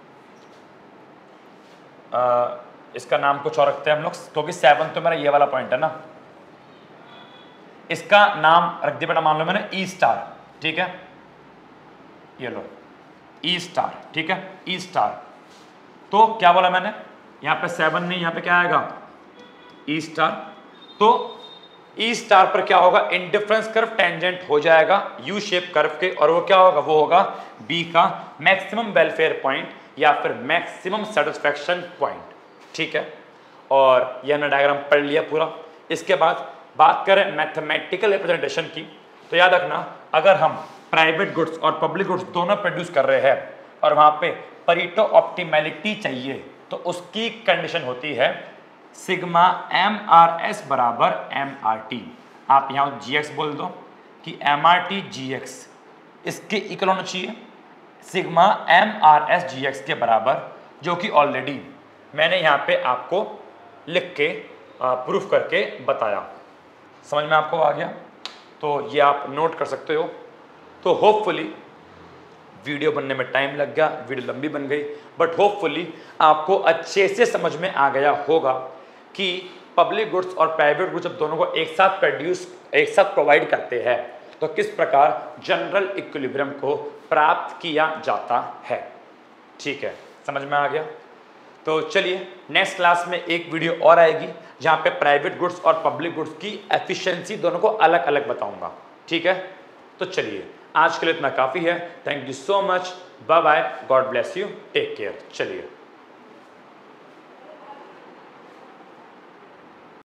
इसका नाम कुछ और रखते हैं हम लोग, क्योंकि 7 तो मेरा ये वाला पॉइंट है ना, इसका नाम रख दिया बेटा, मान लो मैंने ई स्टार, ठीक है? ये लो ई स्टार, ठीक है? E star. तो क्या बोला मैंने? यहाँ पे 7 नहीं, यहाँ पे क्या आएगा? E star. तो ई स्टार पर क्या होगा? इंडिफरेंस कर्व टेंजेंट हो जाएगा यू शेप कर्व के, और वो क्या होगा? वो होगा बी का मैक्सिमम वेलफेयर पॉइंट या फिर मैक्सिमम सेटिस्फैक्शन पॉइंट, ठीक है? और यह हमने डायग्राम पढ़ लिया पूरा। इसके बाद बात करें मैथमेटिकल रिप्रेजेंटेशन की, तो याद रखना अगर हम प्राइवेट गुड्स और पब्लिक गुड्स दोनों प्रोड्यूस कर रहे हैं और वहां पे परेटो ऑप्टिमैलिटी चाहिए, तो उसकी कंडीशन होती है सिग्मा MRS बराबर MRT। आप यहाँ GX बोल दो कि MRT GX इसके इक्वल होना चाहिए सिग्मा MRS GX के बराबर, जो कि ऑलरेडी मैंने यहाँ पे आपको लिख के प्रूफ करके बताया। समझ में आपको आ गया? तो ये आप नोट कर सकते हो। तो होपफुली वीडियो बनने में टाइम लग गया, वीडियो लंबी बन गई, बट होपफुली आपको अच्छे से समझ में आ गया होगा कि पब्लिक गुड्स और प्राइवेट गुड्स जब दोनों को एक साथ प्रोवाइड करते हैं तो किस प्रकार जनरल इक्विलिब्रियम को प्राप्त किया जाता है। ठीक है, समझ में आ गया। तो चलिए नेक्स्ट क्लास में एक वीडियो और आएगी जहां पे प्राइवेट गुड्स और पब्लिक गुड्स की एफिशिएंसी दोनों को अलग अलग बताऊंगा। ठीक है, तो चलिए आज के लिए इतना काफ़ी है। Thank you so much, bye bye, God bless you, take care. चलिए।